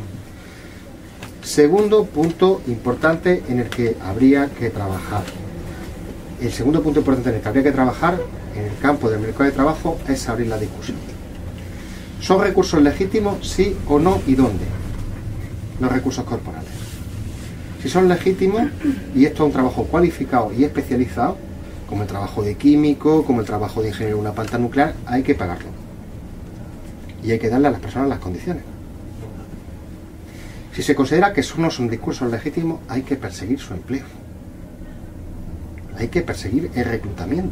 Segundo punto importante en el que habría que trabajar. El segundo punto importante en el que habría que trabajar en el campo del mercado de trabajo es abrir la discusión. ¿Son recursos legítimos, sí o no, y dónde? Los recursos corporales. Si son legítimos, y esto es un trabajo cualificado y especializado, como el trabajo de químico, como el trabajo de ingeniero en una planta nuclear, hay que pagarlo. Y hay que darle a las personas las condiciones. Si se considera que eso no son discursos legítimos, hay que perseguir su empleo. Hay que perseguir el reclutamiento.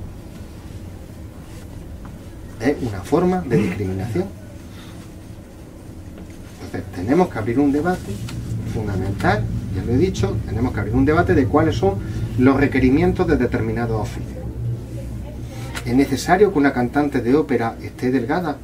Es una forma de discriminación. Entonces, tenemos que abrir un debate fundamental, ya lo he dicho, tenemos que abrir un debate de cuáles son los requerimientos de determinados oficios. ¿Es necesario que una cantante de ópera esté delgada?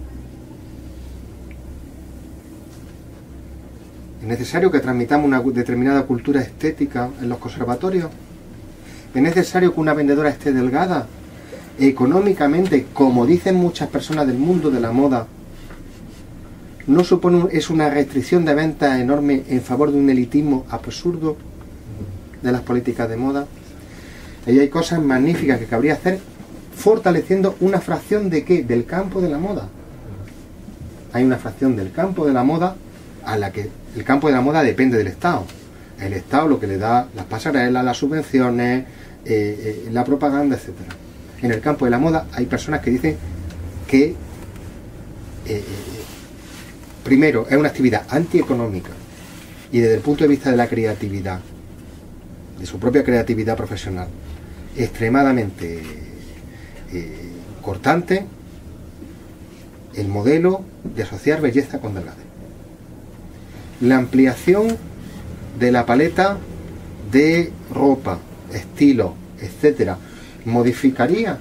¿Es necesario que transmitamos una determinada cultura estética en los conservatorios? ¿Es necesario que una vendedora esté delgada? Económicamente, como dicen muchas personas del mundo de la moda, ¿no supone es una restricción de ventas enorme en favor de un elitismo absurdo de las políticas de moda? Ahí hay cosas magníficas que cabría hacer fortaleciendo una fracción de ¿qué? Del campo de la moda. Hay una fracción del campo de la moda a la que el campo de la moda depende del Estado. El Estado lo que le da las pasarelas, las subvenciones, la propaganda, etcétera. En el campo de la moda hay personas que dicen que primero es una actividad antieconómica y desde el punto de vista de la creatividad, de su propia creatividad profesional, extremadamente cortante el modelo de asociar belleza con delgadez. La ampliación de la paleta de ropa, estilo, etcétera, modificaría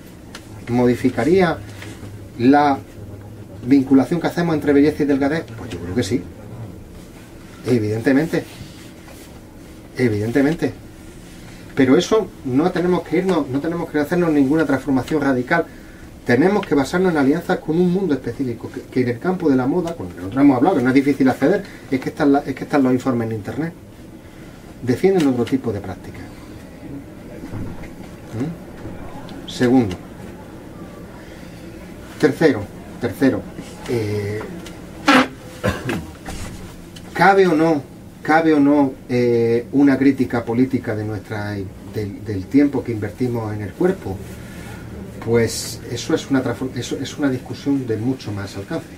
la vinculación que hacemos entre belleza y delgadez. Pues yo creo que sí, evidentemente, pero eso no tenemos que irnos, no tenemos que hacernos ninguna transformación radical. Tenemos que basarnos en alianzas con un mundo específico, que en el campo de la moda, con el que nosotros hemos hablado, que no es difícil acceder, es que están los informes en internet, defienden otro tipo de prácticas. Segundo. Tercero, ¿cabe o no una crítica política del tiempo que invertimos en el cuerpo? Pues eso es una discusión de mucho más alcance.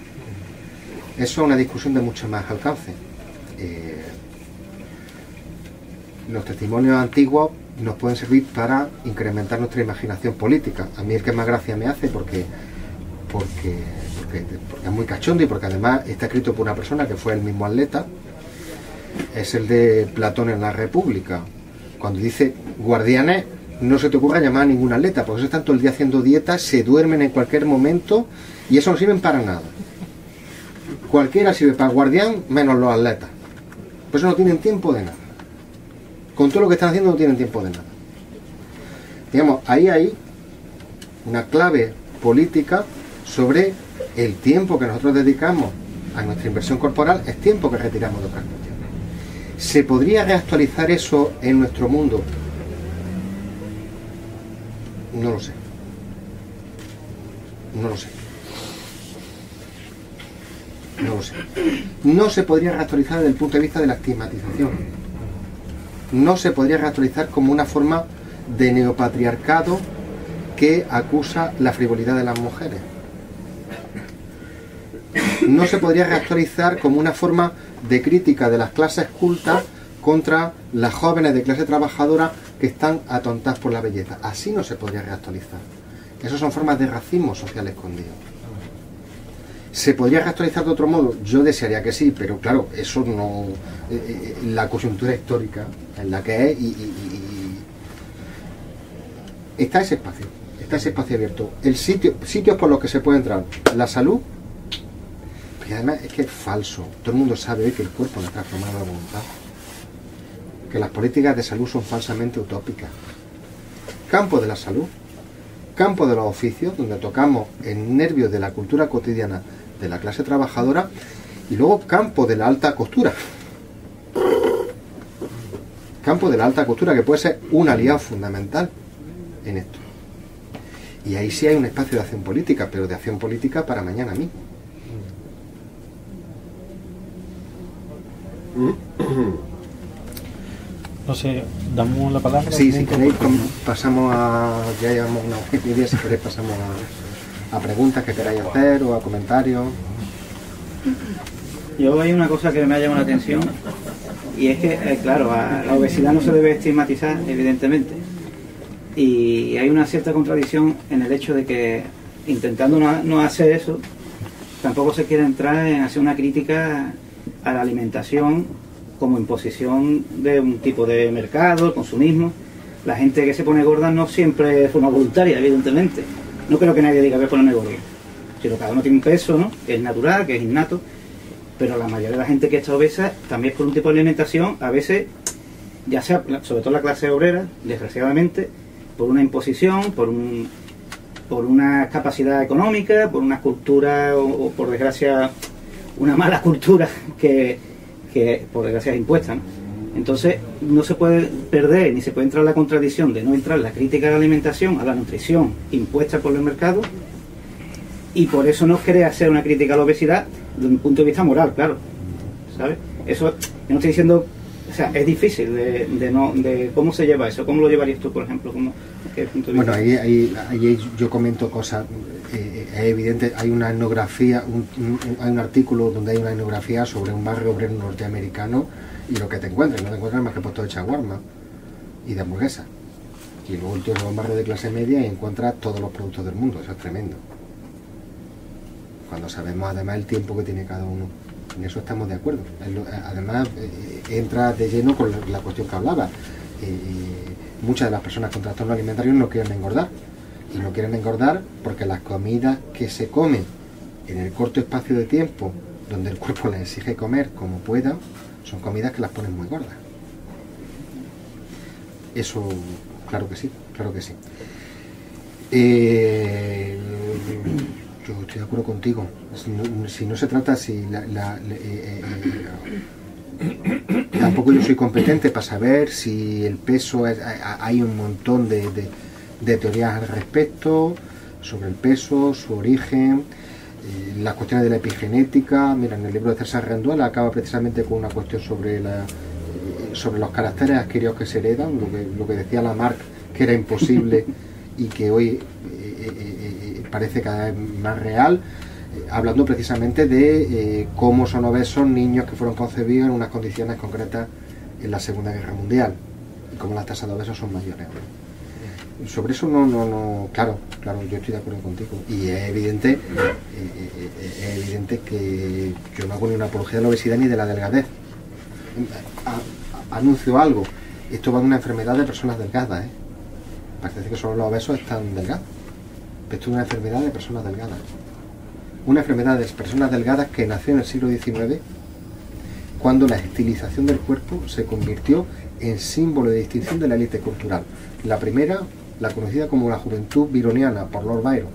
Los testimonios antiguos nos pueden servir para incrementar nuestra imaginación política. A mí el que más gracia me hace porque es muy cachondo y porque además está escrito por una persona que fue el mismo atleta, es el de Platón en la República, cuando dice: guardianes, no se te ocurra llamar a ningún atleta, porque eso están todo el día haciendo dietas, se duermen en cualquier momento y eso no sirven para nada. Cualquiera sirve para guardián menos los atletas. Por eso no tienen tiempo de nada. Con todo lo que están haciendo no tienen tiempo de nada. Digamos, ahí hay una clave política sobre el tiempo que nosotros dedicamos a nuestra inversión corporal, es tiempo que retiramos de otras cuestiones. ¿Se podría reactualizar eso en nuestro mundo? No lo sé. No se podría reactualizar desde el punto de vista de la estigmatización. No se podría reactualizar como una forma de neopatriarcado que acusa la frivolidad de las mujeres. No se podría reactualizar como una forma de crítica de las clases cultas contra las jóvenes de clase trabajadora que están atontadas por la belleza. Así no se podría reactualizar. Esas son formas de racismo social escondido. ¿Se podría reactualizar de otro modo? Yo desearía que sí, pero claro, eso no... la coyuntura histórica en la que es está ese espacio abierto. Sitios por los que se puede entrar. La salud, y además es que es falso. Todo el mundo sabe que el cuerpo no está formado de voluntad. Que las políticas de salud son falsamente utópicas. Campo de la salud, campo de los oficios, donde tocamos el nervio de la cultura cotidiana de la clase trabajadora, y luego campo de la alta costura. Campo de la alta costura, que puede ser un aliado fundamental en esto. Y ahí sí hay un espacio de acción política, pero de acción política para mañana mismo. No sé, damos la palabra. Sí, si queréis pasamos a... ya llevamos una hora y media, si queréis pasamos a preguntas que queráis hacer o a comentarios. Yo hay una cosa que me ha llamado la atención, y es que, claro, a la obesidad no se debe estigmatizar, evidentemente. Y hay una cierta contradicción en el hecho de que, intentando no hacer eso, tampoco se quiere entrar en hacer una crítica a la alimentación como imposición de un tipo de mercado, el consumismo. La gente que se pone gorda no siempre es forma voluntaria, evidentemente. No creo que nadie diga voy a ponerme gordo. Sino cada uno tiene un peso, ¿no?, que es natural, que es innato. Pero la mayoría de la gente que está obesa también es por un tipo de alimentación, a veces, ya sea, sobre todo la clase obrera, desgraciadamente, por una imposición, por una capacidad económica, por una cultura o por desgracia una mala cultura que por desgracia es impuesta, ¿no? Entonces no se puede perder ni se puede entrar en la contradicción de no entrar en la crítica a la alimentación, a la nutrición impuesta por el mercado, y por eso no querer hacer una crítica a la obesidad desde un punto de vista moral, claro, ¿sabes? Eso, yo no estoy diciendo, o sea, es difícil de cómo se lleva eso, cómo lo llevarías tú, por ejemplo, ¿qué punto de vista? Bueno, ahí yo comento cosas, es evidente, hay una etnografía, hay un artículo donde hay una etnografía sobre un barrio obrero norteamericano, y lo que te encuentras, no te encuentras más que puestos de shawarma y de hamburguesa. Y luego el tío va a un barrio de clase media y encuentras todos los productos del mundo, eso es tremendo. Cuando sabemos además el tiempo que tiene cada uno. En eso estamos de acuerdo. Además, entra de lleno con la cuestión que hablaba. Muchas de las personas con trastornos alimentarios no quieren engordar. Y no quieren engordar porque las comidas que se comen en el corto espacio de tiempo, donde el cuerpo les exige comer como pueda, son comidas que las ponen muy gordas. Eso, claro que sí, claro que sí. Yo estoy de acuerdo contigo. Si no se trata, tampoco yo soy competente para saber si el peso hay un montón de teorías al respecto sobre el peso, su origen, las cuestiones de la epigenética. Mira, en el libro de César Renduela acaba precisamente con una cuestión sobre los caracteres adquiridos que se heredan, lo que decía Lamarck que era imposible y que hoy parece cada vez más real, hablando precisamente de cómo son obesos niños que fueron concebidos en unas condiciones concretas en la Segunda Guerra Mundial y cómo las tasas de obesos son mayores. Sobre eso claro, yo estoy de acuerdo contigo, y es evidente que yo no hago ni una apología de la obesidad ni de la delgadez. Anuncio algo, esto va de una enfermedad de personas delgadas, parece que solo los obesos están delgados. Esto es una enfermedad de personas delgadas. Una enfermedad de personas delgadas que nació en el siglo XIX, cuando la estilización del cuerpo se convirtió en símbolo de distinción de la élite cultural. La primera, la conocida como la juventud byroniana por Lord Byron.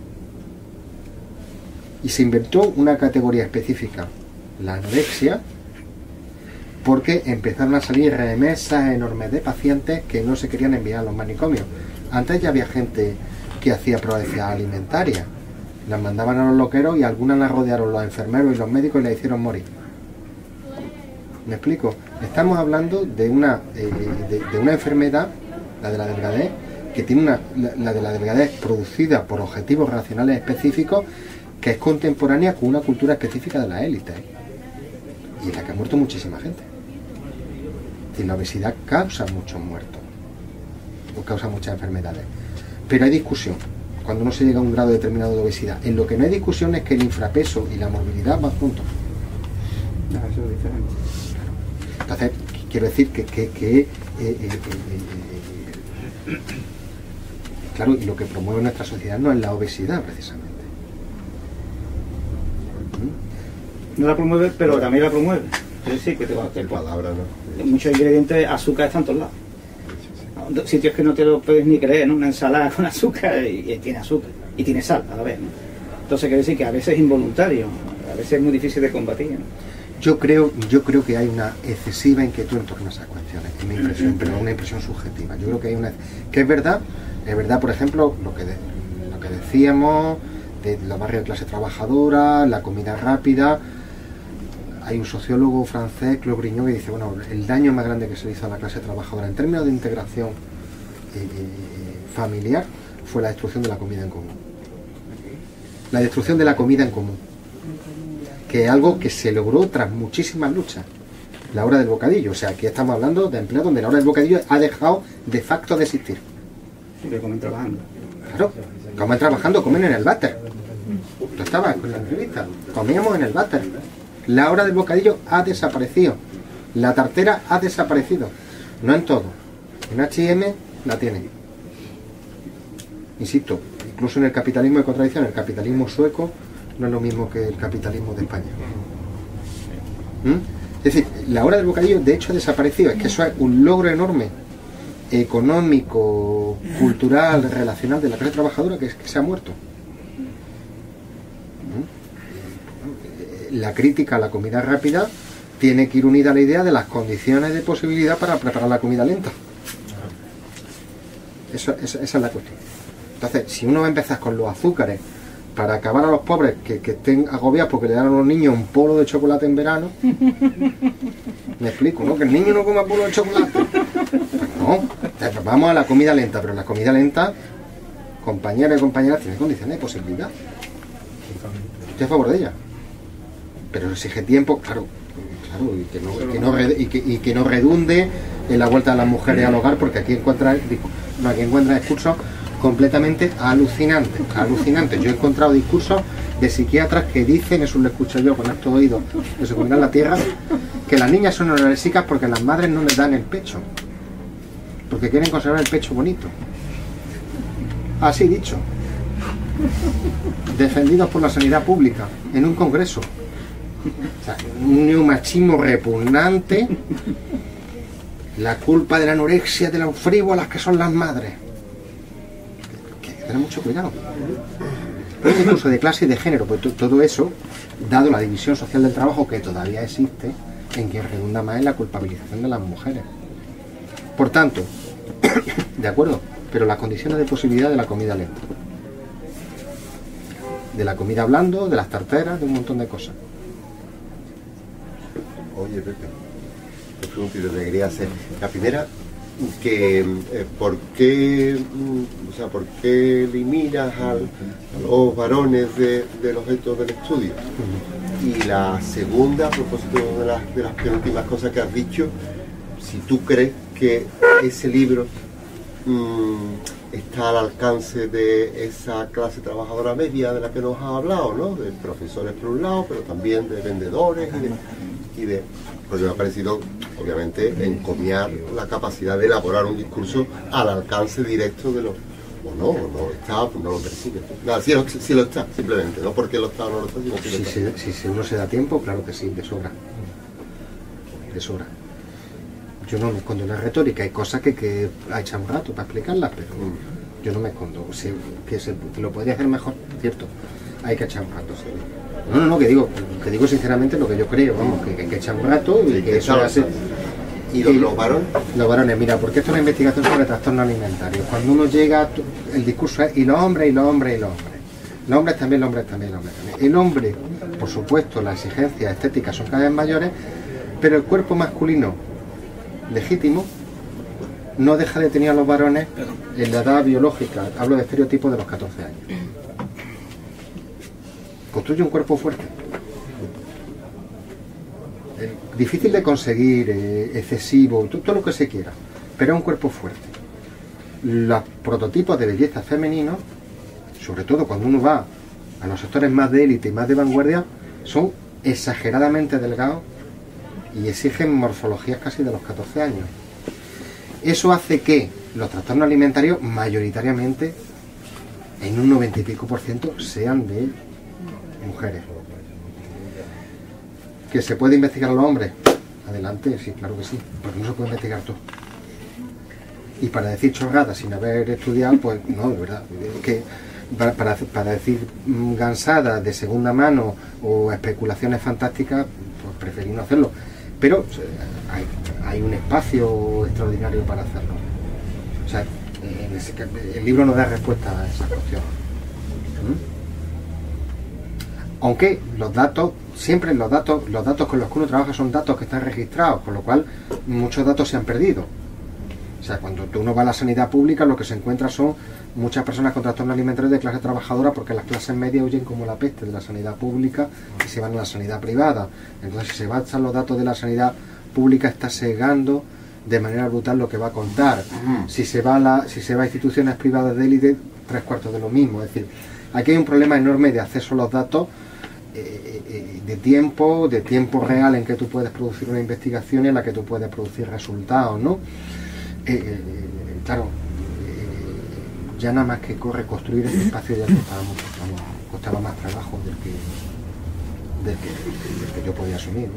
Y se inventó una categoría específica, la anorexia, porque empezaron a salir remesas enormes de pacientes que no se querían enviar a los manicomios. Antes ya había gente que hacía proezia alimentaria, las mandaban a los loqueros y algunas las rodearon los enfermeros y los médicos y las hicieron morir. ¿Me explico? Estamos hablando de una enfermedad, la de la delgadez, que tiene la de la delgadez producida por objetivos racionales específicos, que es contemporánea con una cultura específica de la élite, y en la que ha muerto muchísima gente. Y la obesidad causa muchos muertos, o causa muchas enfermedades. Pero hay discusión cuando uno se llega a un grado determinado de obesidad. En lo que no hay discusión es que el infrapeso y la morbilidad van juntos. No, eso es diferente. Entonces, quiero decir claro, y lo que promueve nuestra sociedad no es la obesidad, precisamente. No la promueve, pero también la promueve. Es decir, que palabra, ¿no? muchos ingredientes, azúcar están en todos lados. Sitios que no te lo puedes ni creer, ¿no? Una ensalada con azúcar y tiene azúcar y tiene sal a la vez, ¿no? Entonces quiere decir que a veces es involuntario, a veces es muy difícil de combatir, ¿no? Yo creo que hay una excesiva inquietud en torno a esas cuestiones, es mi impresión, pero una impresión subjetiva. Yo creo que hay una, que es verdad, por ejemplo, lo que decíamos de los barrios de clase trabajadora, la comida rápida. Hay un sociólogo francés, Claude Grignon, que dice, bueno, el daño más grande que se le hizo a la clase trabajadora en términos de integración familiar fue la destrucción de la comida en común. La destrucción de la comida en común, que es algo que se logró tras muchísimas luchas. La hora del bocadillo, o sea, aquí estamos hablando de empleos donde la hora del bocadillo ha dejado de facto de existir. Sí, que comen trabajando. Claro, comen trabajando, comen en el váter. Tú estabas con la entrevista, comíamos en el váter. La hora del bocadillo ha desaparecido. La tartera ha desaparecido. No en todo. En H&M la tienen. Insisto, incluso en el capitalismo de contradicción, el capitalismo sueco no es lo mismo que el capitalismo de España. Es decir, la hora del bocadillo de hecho ha desaparecido. Es que eso es un logro enorme, económico, cultural, relacional de la clase trabajadora que se ha muerto. La crítica a la comida rápida tiene que ir unida a la idea de las condiciones de posibilidad para preparar la comida lenta. Esa es la cuestión. Entonces, si uno va a empezar con los azúcares para acabar a los pobres que estén agobiados porque le dan a los niños un polo de chocolate en verano, me explico, ¿no? Que el niño no coma polo de chocolate. Pues no, vamos a la comida lenta, pero la comida lenta, compañeros y compañeras, tiene condiciones de posibilidad. Estoy a favor de ella. Pero exige tiempo, claro, y que no redunde en la vuelta de las mujeres al hogar, porque aquí encuentra discursos completamente alucinantes. Yo he encontrado discursos de psiquiatras que dicen, eso lo escucho yo con estos oídos que se comerán la tierra, que las niñas son anorésicas porque las madres no les dan el pecho, porque quieren conservar el pecho bonito. Así dicho, defendidos por la sanidad pública en un congreso. O sea, un neomachismo repugnante, la culpa de la anorexia, de las frívolas que son las madres. Que hay que tener mucho cuidado. Pero es incluso de clase y de género, porque todo eso, dado la división social del trabajo que todavía existe, en que redunda más en la culpabilización de las mujeres. Por tanto, de acuerdo, pero las condiciones de posibilidad de la comida lenta, de la comida blando, de las tarteras, de un montón de cosas. Oye, Pepe, te pregunto y te quería hacer. La primera, que ¿por qué eliminas a los varones del objeto del estudio? Y la segunda, a propósito de las penúltimas cosas que has dicho, si tú crees que ese libro está al alcance de esa clase trabajadora media de la que nos has hablado, ¿no? De profesores por un lado, pero también de vendedores pues me ha parecido, obviamente, encomiar la capacidad de elaborar un discurso al alcance directo de los... O no está, pues no lo persigue. Nada, sí lo está, simplemente, no porque lo está o no lo está, sino que lo está. Si uno se da tiempo, claro que sí, de sobra. De sobra. Yo no me escondo en la retórica, hay cosas que ha echado un rato para explicarlas, pero yo no me escondo. Que lo podría hacer mejor, cierto. Hay que echar un rato, sí. No, que digo sinceramente lo que yo creo, vamos, que hay que echar un rato y que eso hace. ¿Y los varones? Los varones, mira, porque esto es una investigación sobre trastornos alimentarios. Cuando uno llega, el discurso es y los hombres. Los hombres también. El hombre, por supuesto, las exigencias estéticas son cada vez mayores, pero el cuerpo masculino legítimo no deja de tener a los varones en la edad biológica, hablo de estereotipos de los 14 años. Construye un cuerpo fuerte. Difícil de conseguir, excesivo, todo lo que se quiera, pero es un cuerpo fuerte. Los prototipos de belleza femeninos sobre todo cuando uno va a los sectores más de élite y más de vanguardia, son exageradamente delgados y exigen morfologías casi de los 14 años. Eso hace que los trastornos alimentarios mayoritariamente, en un 90 y pico % sean de mujeres. ¿Que se puede investigar a los hombres? Adelante, sí, claro que sí, porque no se puede investigar todo. Y para decir chorradas sin haber estudiado, pues no, de verdad, es que para decir gansadas de segunda mano o especulaciones fantásticas, pues preferí no hacerlo. Pero hay un espacio extraordinario para hacerlo. O sea, el libro no da respuesta a esa cuestión. Aunque los datos, siempre los datos con los que uno trabaja son datos que están registrados, con lo cual muchos datos se han perdido. O sea, cuando uno va a la sanidad pública, lo que se encuentra son muchas personas con trastornos alimentarios de clase trabajadora, porque las clases medias huyen como la peste de la sanidad pública y se van a la sanidad privada. Entonces, si se basan los datos de la sanidad pública, está sesgando de manera brutal lo que va a contar. Si se va a instituciones privadas de élite, 3/4 de lo mismo. Es decir, aquí hay un problema enorme de acceso a los datos, de tiempo real en que tú puedes producir una investigación y en la que tú puedes producir resultados, ¿no? Claro, ya nada más que reconstruir ese espacio ya costaba más trabajo del que yo podía asumir,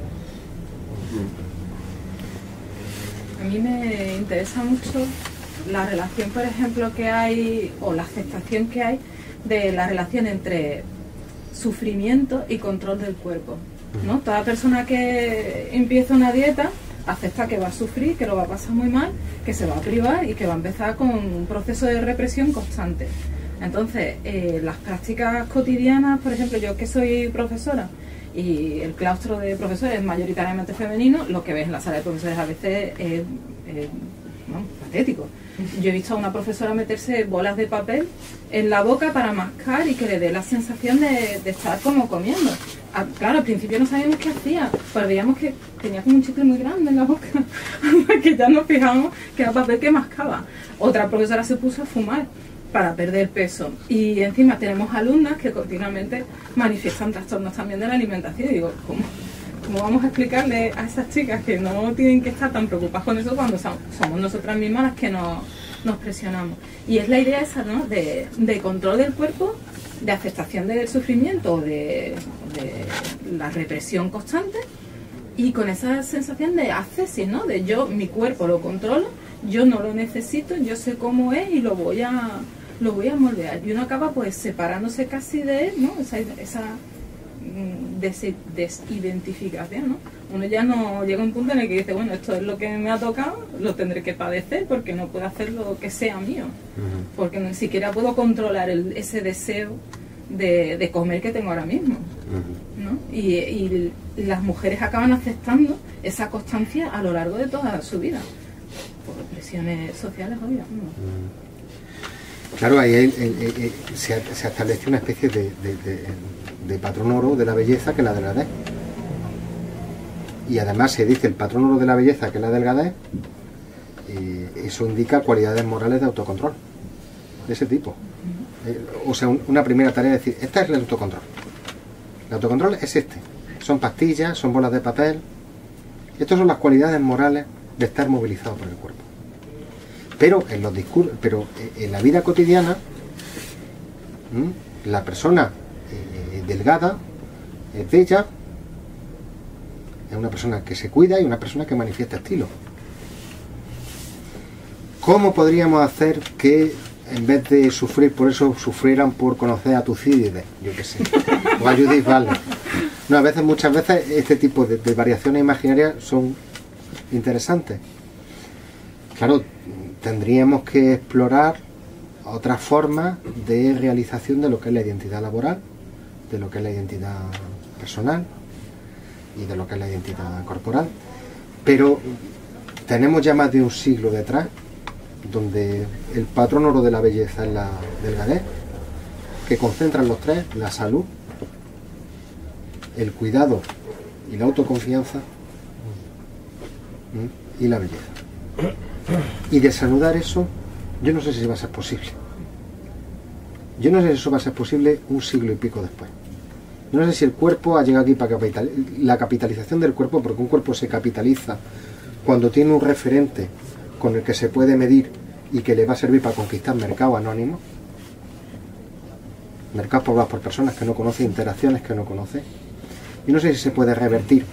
¿no? A mí me interesa mucho la relación, por ejemplo, que hay, o la aceptación que hay de la relación entre sufrimiento y control del cuerpo, ¿no? Toda persona que empieza una dieta acepta que va a sufrir, que lo va a pasar muy mal, que se va a privar y que va a empezar con un proceso de represión constante. Entonces, las prácticas cotidianas, por ejemplo, yo que soy profesora y el claustro de profesores es mayoritariamente femenino, lo que ves en la sala de profesores a veces es patético. Yo he visto a una profesora meterse bolas de papel en la boca para mascar y que le dé la sensación de estar como comiendo. Claro, al principio no sabíamos qué hacía, pero veíamos que tenía como un chicle muy grande en la boca, que ya nos fijamos que era papel que mascaba. Otra profesora se puso a fumar para perder peso. Y encima tenemos alumnas que continuamente manifiestan trastornos también de la alimentación. Y digo, ¿cómo vamos a explicarle a esas chicas que no tienen que estar tan preocupadas con eso cuando somos nosotras mismas las que nos presionamos? Y es la idea esa, ¿no?, de control del cuerpo, de aceptación del sufrimiento, de la represión constante, y con esa sensación de ascesis, ¿no?, de yo, mi cuerpo lo controlo, yo no lo necesito, yo sé cómo es y lo voy a moldear. Y uno acaba pues separándose casi de él, ¿no?, esa desidentificación, ¿no? Uno ya no llega a un punto en el que dice, bueno, esto es lo que me ha tocado, lo tendré que padecer porque no puedo hacer lo que sea mío, porque ni siquiera puedo controlar ese deseo de comer que tengo ahora mismo, ¿no? Y las mujeres acaban aceptando esa constancia a lo largo de toda su vida, por presiones sociales, obvias, ¿no? Claro, ahí se establece una especie de patrón oro de la belleza que es la delgadez. Y además se dice el patrón oro de la belleza que es la delgadez, y eso indica cualidades morales de autocontrol, de ese tipo. O sea, una primera tarea es decir, este es el autocontrol. El autocontrol es son pastillas, son bolas de papel. Estas son las cualidades morales de estar movilizado por el cuerpo. Pero en los discursos, en la vida cotidiana, la persona delgada es bella, es una persona que se cuida y una persona que manifiesta estilo. ¿Cómo podríamos hacer que en vez de sufrir por eso, sufrieran por conocer a Tucídides? Yo qué sé. O a Judith Butler. No, muchas veces este tipo de variaciones imaginarias son interesantes. Claro, tendríamos que explorar otras formas de realización de lo que es la identidad laboral, de lo que es la identidad personal y de lo que es la identidad corporal. Pero tenemos ya más de un siglo detrás, donde el patrón oro de la belleza es la delgadez, que concentran los tres: la salud, el cuidado y la autoconfianza, y la belleza. Y desanudar eso, yo no sé si va a ser posible. Yo no sé si eso va a ser posible un siglo y pico después. Yo no sé si el cuerpo ha llegado aquí para la capitalización del cuerpo, porque un cuerpo se capitaliza cuando tiene un referente con el que se puede medir y que le va a servir para conquistar mercados anónimos, mercados poblados por personas que no conoce, interacciones que no conoce. Yo no sé si se puede revertir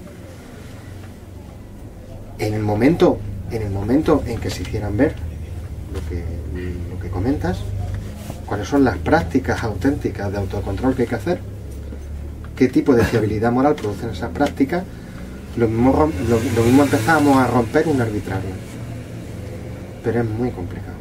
en el momento en que se hicieran ver lo que comentas, cuáles son las prácticas auténticas de autocontrol que hay que hacer, qué tipo de fiabilidad moral producen esas prácticas. Lo mismo empezamos a romper un arbitrario, pero es muy complicado,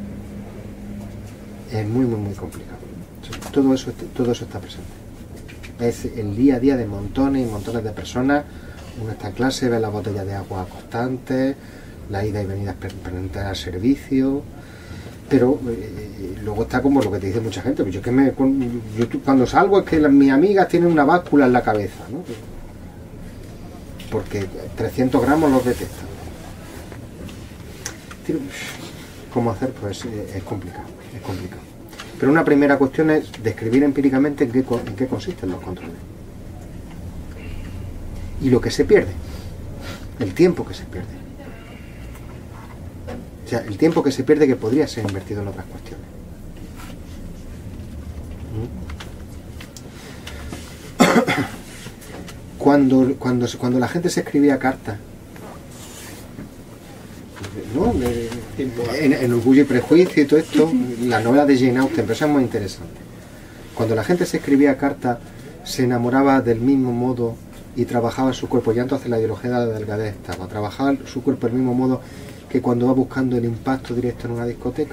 es muy complicado. Todo eso está presente, es el día a día de montones y montones de personas. Uno está en clase, ve las botellas de agua constantes, la ida y venida permanentes al servicio, pero luego está como lo que te dice mucha gente, pues yo cuando salgo es que mis amigas tienen una báscula en la cabeza, ¿no? Porque 300 gramos los detectan. ¿Cómo hacer? Pues es complicado. Pero una primera cuestión es describir empíricamente en qué consisten los controles. Y lo que se pierde, el tiempo que se pierde. O sea, el tiempo que se pierde que podría ser invertido en otras cuestiones. Cuando la gente se escribía cartas, ¿no? En Orgullo y Prejuicio y todo esto, la novela de Jane Austen, pero eso es muy interesante. Cuando la gente se escribía cartas, se enamoraba del mismo modo y trabajaba su cuerpo, ya entonces la ideología de la delgadez estaba, trabajaba su cuerpo del mismo modo que cuando va buscando el impacto directo en una discoteca.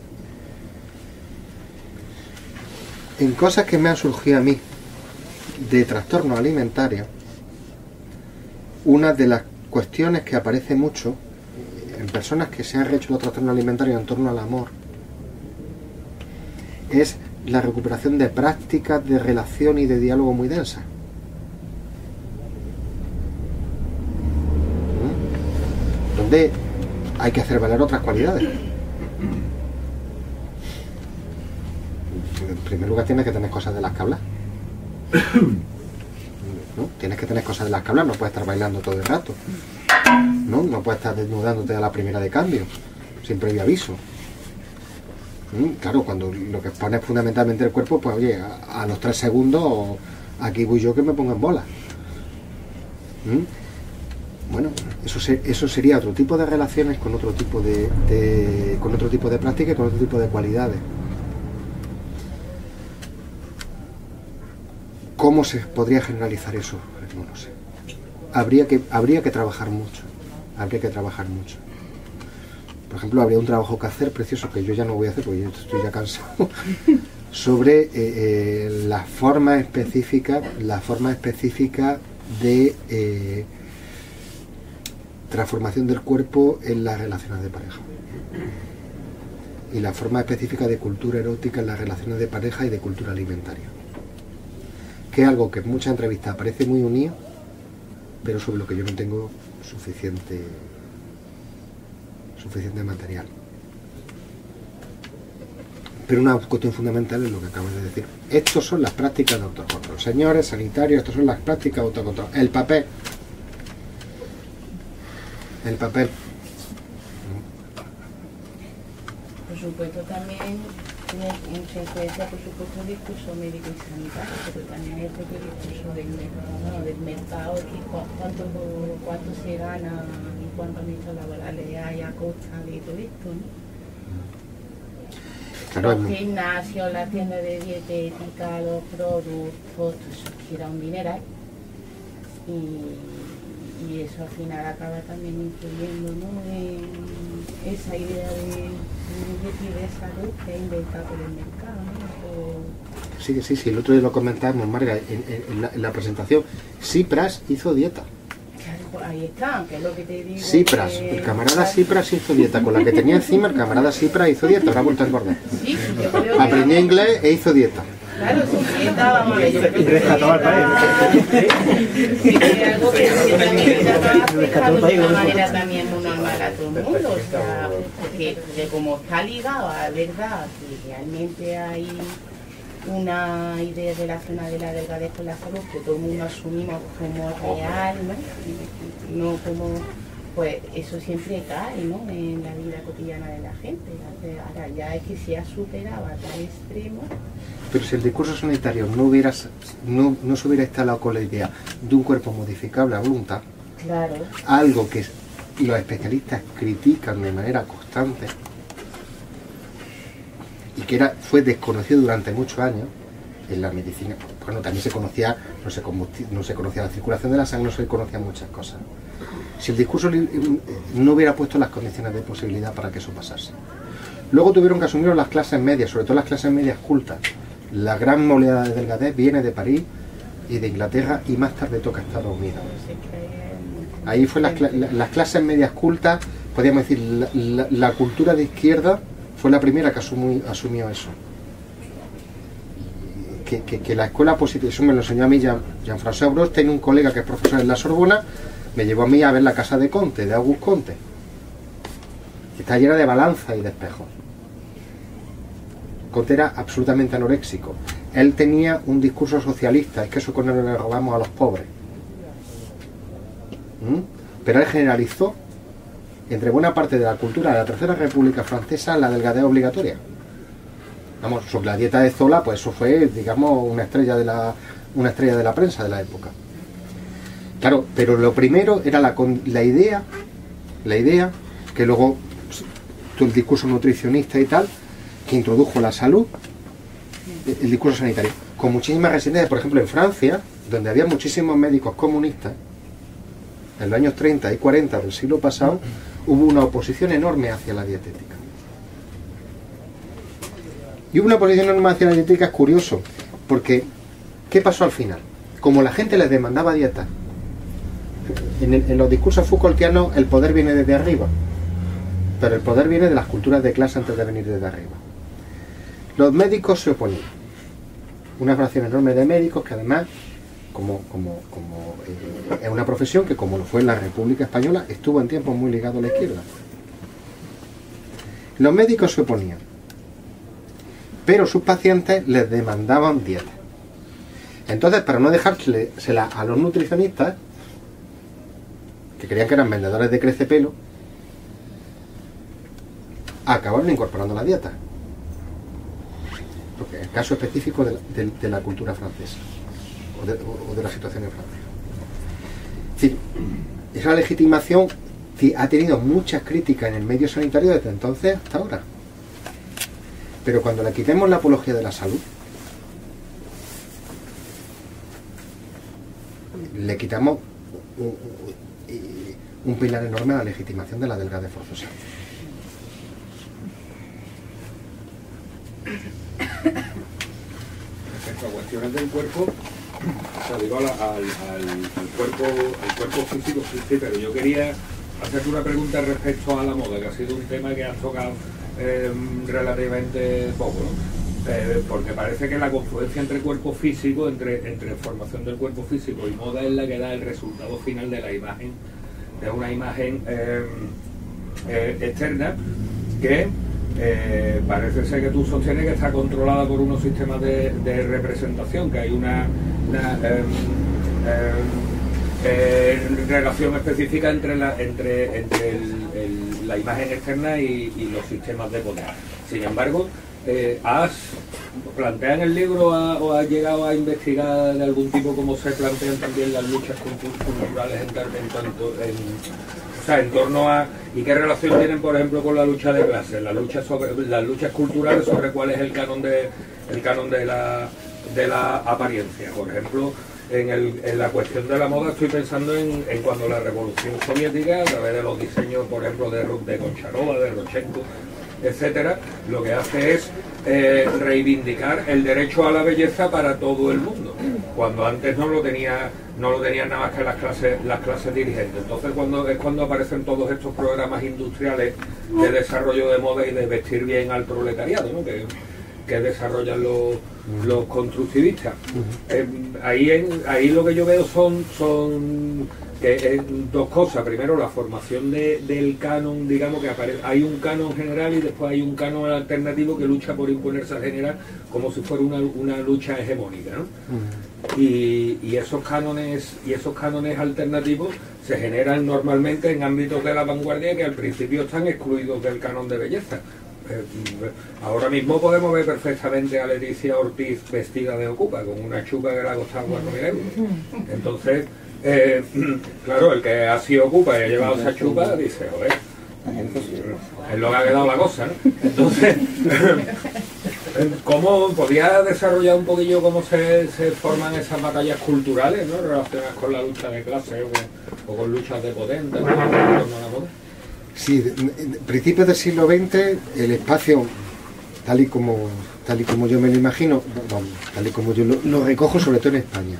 En cosas que me han surgido a mí de trastornos alimentarios, una de las cuestiones que aparece mucho en personas que se han hecho los trastornos alimentarios en torno al amor es la recuperación de prácticas de relación y de diálogo muy densas. Donde hay que hacer valer otras cualidades. En primer lugar tienes que tener cosas de las que hablar, ¿no? Tienes que tener cosas de las que hablar, no puedes estar bailando todo el rato, no puedes estar desnudándote a la primera de cambio sin previo aviso. Claro, cuando lo que pones fundamentalmente el cuerpo, pues oye, a los 3 segundos aquí voy yo que me pongo en bola. Bueno, eso sería otro tipo de relaciones con otro tipo de práctica y con otro tipo de cualidades. ¿Cómo se podría generalizar eso? No lo sé. Habría que trabajar mucho. Por ejemplo, habría un trabajo que hacer precioso que yo ya no voy a hacer porque yo estoy ya cansado sobre la forma específica de transformación del cuerpo en las relaciones de pareja y la forma específica de cultura erótica en las relaciones de pareja y de cultura alimentaria, que es algo que en muchas entrevistas parece muy unido, pero sobre lo que yo no tengo suficiente material. Pero una cuestión fundamental es lo que acabas de decir. Estas son las prácticas de autocontrol. Señores sanitarios, estas son las prácticas de autocontrol. El papel. Por supuesto, también tiene en secuencia, por supuesto, el discurso médico y sanitario, pero también el propio discurso del mercado, que cuánto se gana y cuántos nichos laborales hay a costa de todo esto, ¿no? Claro, los gimnasios, las tiendas de dietética, los productos, eso gira un dineral y eso al final acaba también influyendo, ¿no?, en esa idea de salud que ha inventado por el mercado, ¿no? Sí, el otro día lo comentábamos, Marga, en la presentación. Cipras hizo dieta. Claro, ahí está, que es lo que te digo. Cipras, el camarada Cipras hizo dieta, con la que tenía encima el camarada Cipras hizo dieta, ahora ha vuelto a engordar. Sí, yo creo aprendió inglés e hizo dieta. Claro, sí, estábamos ahí. Y rescató al país. Algo que también ya está afectado de una manera también muy normal a todo el mundo. O sea, porque como está ligado a la verdad, que realmente hay una idea relacionada de la delgadez con la salud que todo el mundo asumimos como real, ¿no? No como, pues eso siempre cae, ¿no?, en la vida cotidiana de la gente. Ahora ya es que se ha superado a tal extremo. Pero si el discurso sanitario no se hubiera instalado con la idea de un cuerpo modificable a voluntad, Claro. algo que los especialistas critican de manera constante y que fue desconocido durante muchos años en la medicina. Bueno, también se conocía, no se conocía la circulación de la sangre, no se conocían muchas cosas. Si el discurso no hubiera puesto las condiciones de posibilidad para que eso pasase. Luego tuvieron que asumirlo las clases medias, sobre todo las clases medias cultas. La gran oleada de delgadez viene de París y de Inglaterra y más tarde toca Estados Unidos. Ahí fue las clases medias cultas, podríamos decir, la cultura de izquierda fue la primera que asumió eso. Que la escuela positiva, eso me lo enseñó a mí Jean-François Bros, tengo un colega que es profesor en la Sorbona, me llevó a mí a ver la casa de Comte, de Auguste Comte, que está llena de balanzas y de espejos. Comte era absolutamente anoréxico. Él tenía un discurso socialista, es que eso con él le robamos a los pobres. Pero él generalizó entre buena parte de la cultura de la Tercera República Francesa la delgadez obligatoria. Vamos, sobre la dieta de Zola, pues eso fue, digamos, una estrella de la prensa de la época. Claro, pero lo primero era la idea que luego el discurso nutricionista y tal, que introdujo la salud, el discurso sanitario, con muchísimas resistencias. Por ejemplo, en Francia, donde había muchísimos médicos comunistas, en los años 30 y 40 del siglo pasado, hubo una oposición enorme hacia la dietética. Y hubo una oposición enorme hacia la dietética, es curioso, porque ¿qué pasó al final? Como la gente les demandaba dieta, en los discursos Foucaultianos el poder viene desde arriba, pero el poder viene de las culturas de clase antes de venir desde arriba. Los médicos se oponían. Una fracción enorme de médicos que además, es una profesión que, como lo fue en la República Española, estuvo en tiempos muy ligado a la izquierda. Los médicos se oponían, pero sus pacientes les demandaban dieta. Entonces, para no dejársela a los nutricionistas, que creían que eran vendedores de crecepelo, acabaron incorporando la dieta. Porque es el caso específico de la cultura francesa o de la situación en Francia. Es decir, esa legitimación ha tenido muchas críticas en el medio sanitario desde entonces hasta ahora. Pero cuando le quitemos la apología de la salud, le quitamos un pilar enorme a la legitimación de la delgadez forzosa. Respecto a cuestiones del cuerpo, o sea, digo al cuerpo físico, sí, pero yo quería hacerte una pregunta respecto a la moda, que ha sido un tema que has tocado relativamente poco, ¿no? Porque parece que la confluencia entre cuerpo físico, entre formación del cuerpo físico y moda es la que da el resultado final de la imagen, de una imagen externa que parece ser que tú sostienes que está controlada por unos sistemas de representación, que hay una relación específica entre la imagen externa y los sistemas de poder. Sin embargo, ¿plantea en el libro o has llegado a investigar de algún tipo cómo se plantean también las luchas culturales en torno a, y qué relación tienen, por ejemplo, con la lucha de clases, las luchas culturales sobre cuál es el canon de la apariencia? Por ejemplo, en la cuestión de la moda estoy pensando en cuando la Revolución Soviética, a través de los diseños, por ejemplo, de Goncharova, de Rodchenko, etcétera, lo que hace es reivindicar el derecho a la belleza para todo el mundo, cuando antes no lo tenían nada más que las clases dirigentes. Entonces cuando aparecen todos estos programas industriales de desarrollo de moda y de vestir bien al proletariado, ¿no? que desarrollan los constructivistas. Ahí lo que yo veo son dos cosas. Primero, la formación del canon, digamos que hay un canon general y después hay un canon alternativo que lucha por imponerse al general como si fuera una lucha hegemónica, ¿no? Y esos cánones alternativos se generan normalmente en ámbitos de la vanguardia que al principio están excluidos del canon de belleza. Ahora mismo podemos ver perfectamente a Leticia Ortiz vestida de ocupa, con una chupa que le ha costado 4.000 euros. Entonces, claro, el que ha sido ocupa y ha llevado esa chupa dice, joder, es lo que ha quedado la cosa, ¿no? Entonces, ¿cómo podía desarrollar un poquillo cómo se forman esas batallas culturales, ¿no?, relacionadas con la lucha de clase o con luchas de potentes, ¿no?, en torno a la moda? Sí, en principios del siglo XX el espacio, tal y como yo me lo imagino, tal y como yo lo recojo, sobre todo en España.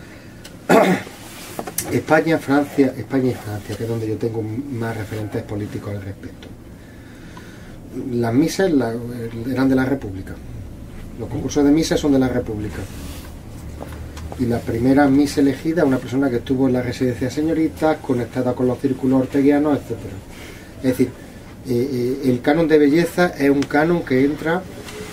España y Francia, que es donde yo tengo más referentes políticos al respecto. Las misas eran de la República. Los concursos de misas son de la República. Y la primera misa elegida, una persona que estuvo en la residencia de señoritas, conectada con los círculos orteguianos, etc. Es decir, el canon de belleza es un canon que entra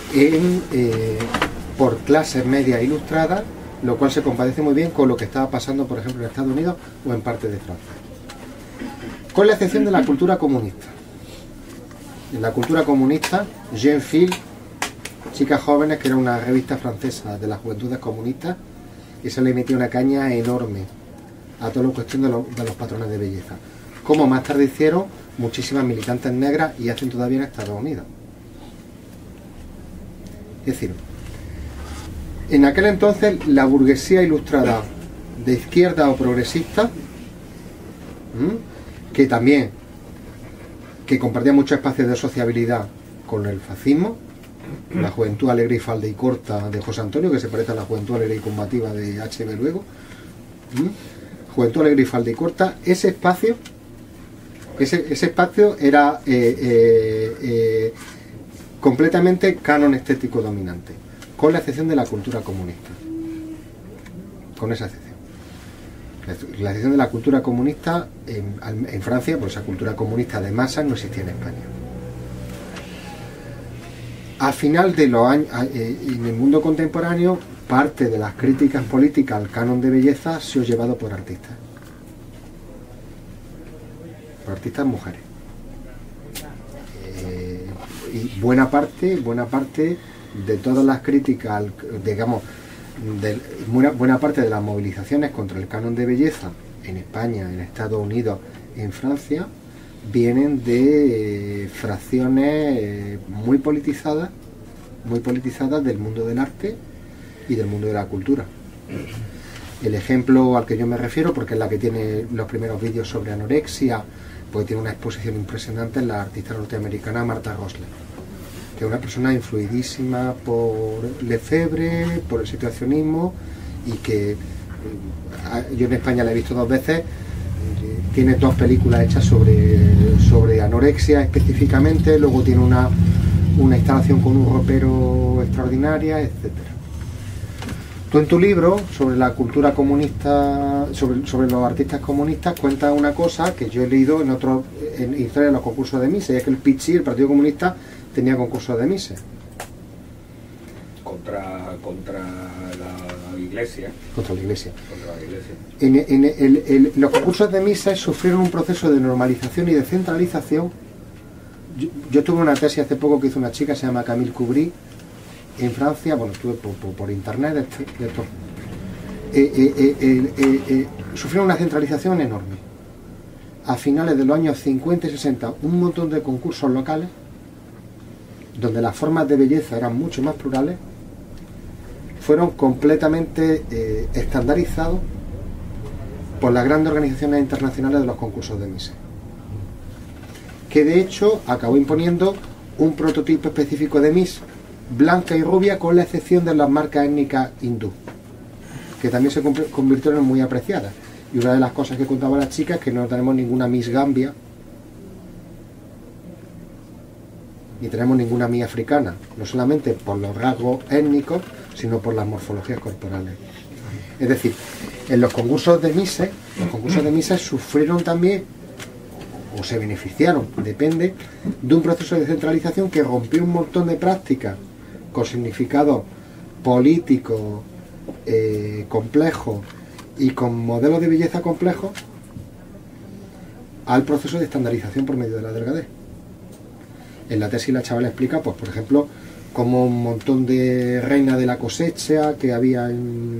por clases medias ilustradas, lo cual se compadece muy bien con lo que estaba pasando, por ejemplo, en Estados Unidos o en parte de Francia. Con la excepción de la cultura comunista. En la cultura comunista, Jeune Fille, Chicas Jóvenes, que era una revista francesa de las juventudes comunistas, y se le metía una caña enorme a toda la cuestión de los patrones de belleza. Como más tarde hicieron muchísimas militantes negras y hacen todavía en Estados Unidos. Es decir, en aquel entonces la burguesía ilustrada de izquierda o progresista, que compartía muchos espacios de sociabilidad con el fascismo, la juventud alegre y falda y corta de José Antonio, que se parece a la juventud alegre y combativa de H.B. Luego, juventud alegre y falda y corta, ese espacio era completamente canon estético dominante, con la excepción de la cultura comunista. Con esa excepción. La excepción de la cultura comunista en Francia, pues esa cultura comunista de masas no existía en España. Al final de los años, en el mundo contemporáneo, parte de las críticas políticas al canon de belleza ha sido llevado por artistas. Por artistas mujeres. Y buena parte de todas las críticas, digamos, buena parte de las movilizaciones contra el canon de belleza en España, en Estados Unidos, en Francia, vienen de fracciones muy politizadas del mundo del arte y del mundo de la cultura. El ejemplo al que yo me refiero, porque es la que tiene los primeros vídeos sobre anorexia, porque tiene una exposición impresionante, en la artista norteamericana Martha Rosler, que es una persona influidísima por Lefebvre, por el situacionismo, y que yo en España la he visto 2 veces. Tiene 2 películas hechas sobre anorexia específicamente, luego tiene una instalación con un ropero extraordinaria, etcétera. Tú en tu libro sobre la cultura comunista, sobre los artistas comunistas, cuentas una cosa que yo he leído en historia de los concursos de Mises, y es que el PICHI, el Partido Comunista, tenía concursos de Mises. Contra la Iglesia. Contra la Iglesia. Contra la Iglesia. Los concursos de Mises sufrieron un proceso de normalización y de centralización. Yo tuve una tesis hace poco que hizo una chica, se llama Camille Coubry, en Francia, bueno, estuve por internet, sufrieron una centralización enorme. A finales de los años 50 y 60, un montón de concursos locales, donde las formas de belleza eran mucho más plurales, fueron completamente estandarizados por las grandes organizaciones internacionales de los concursos de Mises, que de hecho acabó imponiendo un prototipo específico de Miss blanca y rubia, con la excepción de las marcas étnicas hindú, que también se convirtieron en muy apreciadas. Y una de las cosas que contaba la chica es que no tenemos ninguna Miss Gambia, ni tenemos ninguna Miss africana, no solamente por los rasgos étnicos, sino por las morfologías corporales. Es decir, en los concursos de Misses sufrieron también, o se beneficiaron, depende, de un proceso de centralización que rompió un montón de prácticas con significado político complejo y con modelos de belleza complejos al proceso de estandarización por medio de la delgadez. En la tesis la chavala explica, pues por ejemplo, como un montón de reinas de la cosecha que había en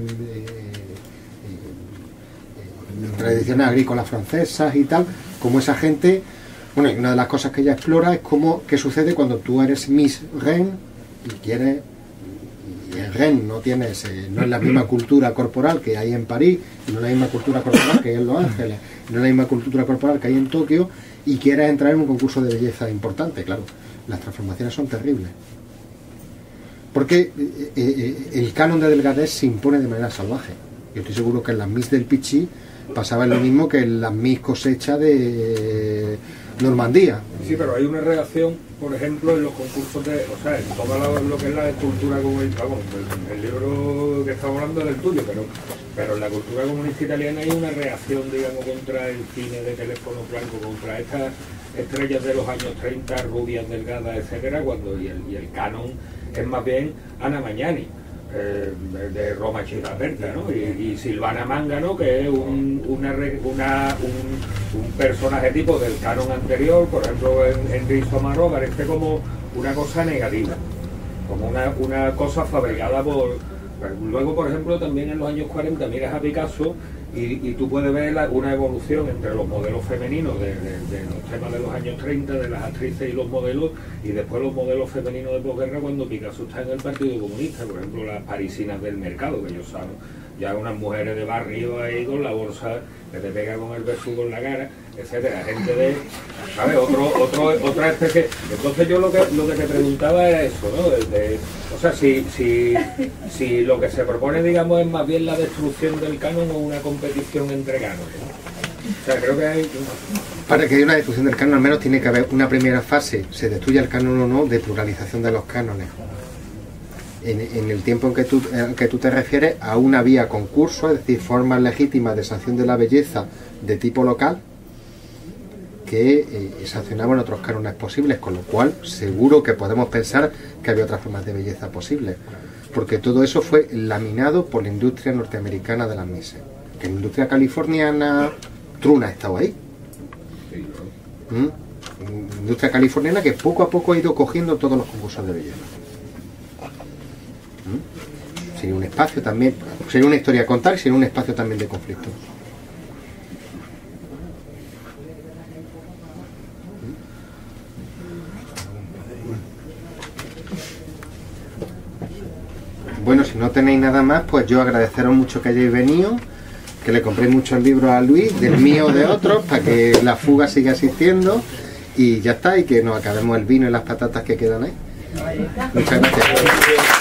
tradiciones agrícolas francesas y tal, como esa gente, bueno, y una de las cosas que ella explora es cómo, qué sucede cuando tú eres Miss Rennes y quieres, y en Rennes no tienes, no es la misma cultura corporal que hay en París, no es la misma cultura corporal que hay en Los Ángeles, no es la misma cultura corporal que hay en Tokio, y quieres entrar en un concurso de belleza importante. Claro, las transformaciones son terribles. Porque el canon de delgadez se impone de manera salvaje. Yo estoy seguro que en las Miss del Pichi pasaba lo mismo que en las Miss cosecha de Normandía. Sí, pero hay una reacción, por ejemplo, en los concursos de, o sea, en todo lo que es la cultura comunista, vamos, el libro que estamos hablando es del tuyo, pero en la cultura comunista italiana hay una reacción, digamos, contra el cine de teléfono blanco, contra estas estrellas de los años 30, rubias, delgadas, etcétera, cuando y el canon es más bien Anna Magnani, de Roma Città Aperta, ¿no? Y Silvana Mangano, que es un personaje tipo del canon anterior, por ejemplo en Risto Amaro, parece como una cosa negativa, como una cosa fabricada por... Luego, por ejemplo, también en los años 40 miras a Picasso y tú puedes ver una evolución entre los modelos femeninos de los temas de los años 30, de las actrices y los modelos, y después los modelos femeninos de posguerra cuando Picasso está en el Partido Comunista, por ejemplo las parisinas del mercado, que ellos saben, ya unas mujeres de barrio ahí con la bolsa que te pega con el besugo en la cara, etcétera, gente de, ¿sabes? Otra especie. Entonces yo lo que te preguntaba era eso, ¿no? O sea, si lo que se propone, digamos, es más bien la destrucción del canon o una competición entre cánones, ¿no? O sea, creo que hay... Para que haya una destrucción del canon, al menos tiene que haber una primera fase, se destruya el canon o no, de pluralización de los cánones. En el tiempo en que tú te refieres, aún había concursos, es decir, formas legítimas de sanción de la belleza de tipo local que sancionaban otros cánones posibles, con lo cual seguro que podemos pensar que había otras formas de belleza posibles, porque todo eso fue laminado por la industria norteamericana de las Misses, que la industria californiana, Truna ha estado ahí. Industria californiana que poco a poco ha ido cogiendo todos los concursos de belleza. Sería un espacio también, sería una historia a contar y sería un espacio también de conflicto. Bueno, si no tenéis nada más, pues yo agradeceros mucho que hayáis venido, que le compréis muchos libros a Luis, del mío o de otros, para que la fuga siga existiendo, y ya está, y que nos acabemos el vino y las patatas que quedan ahí. Muchas gracias.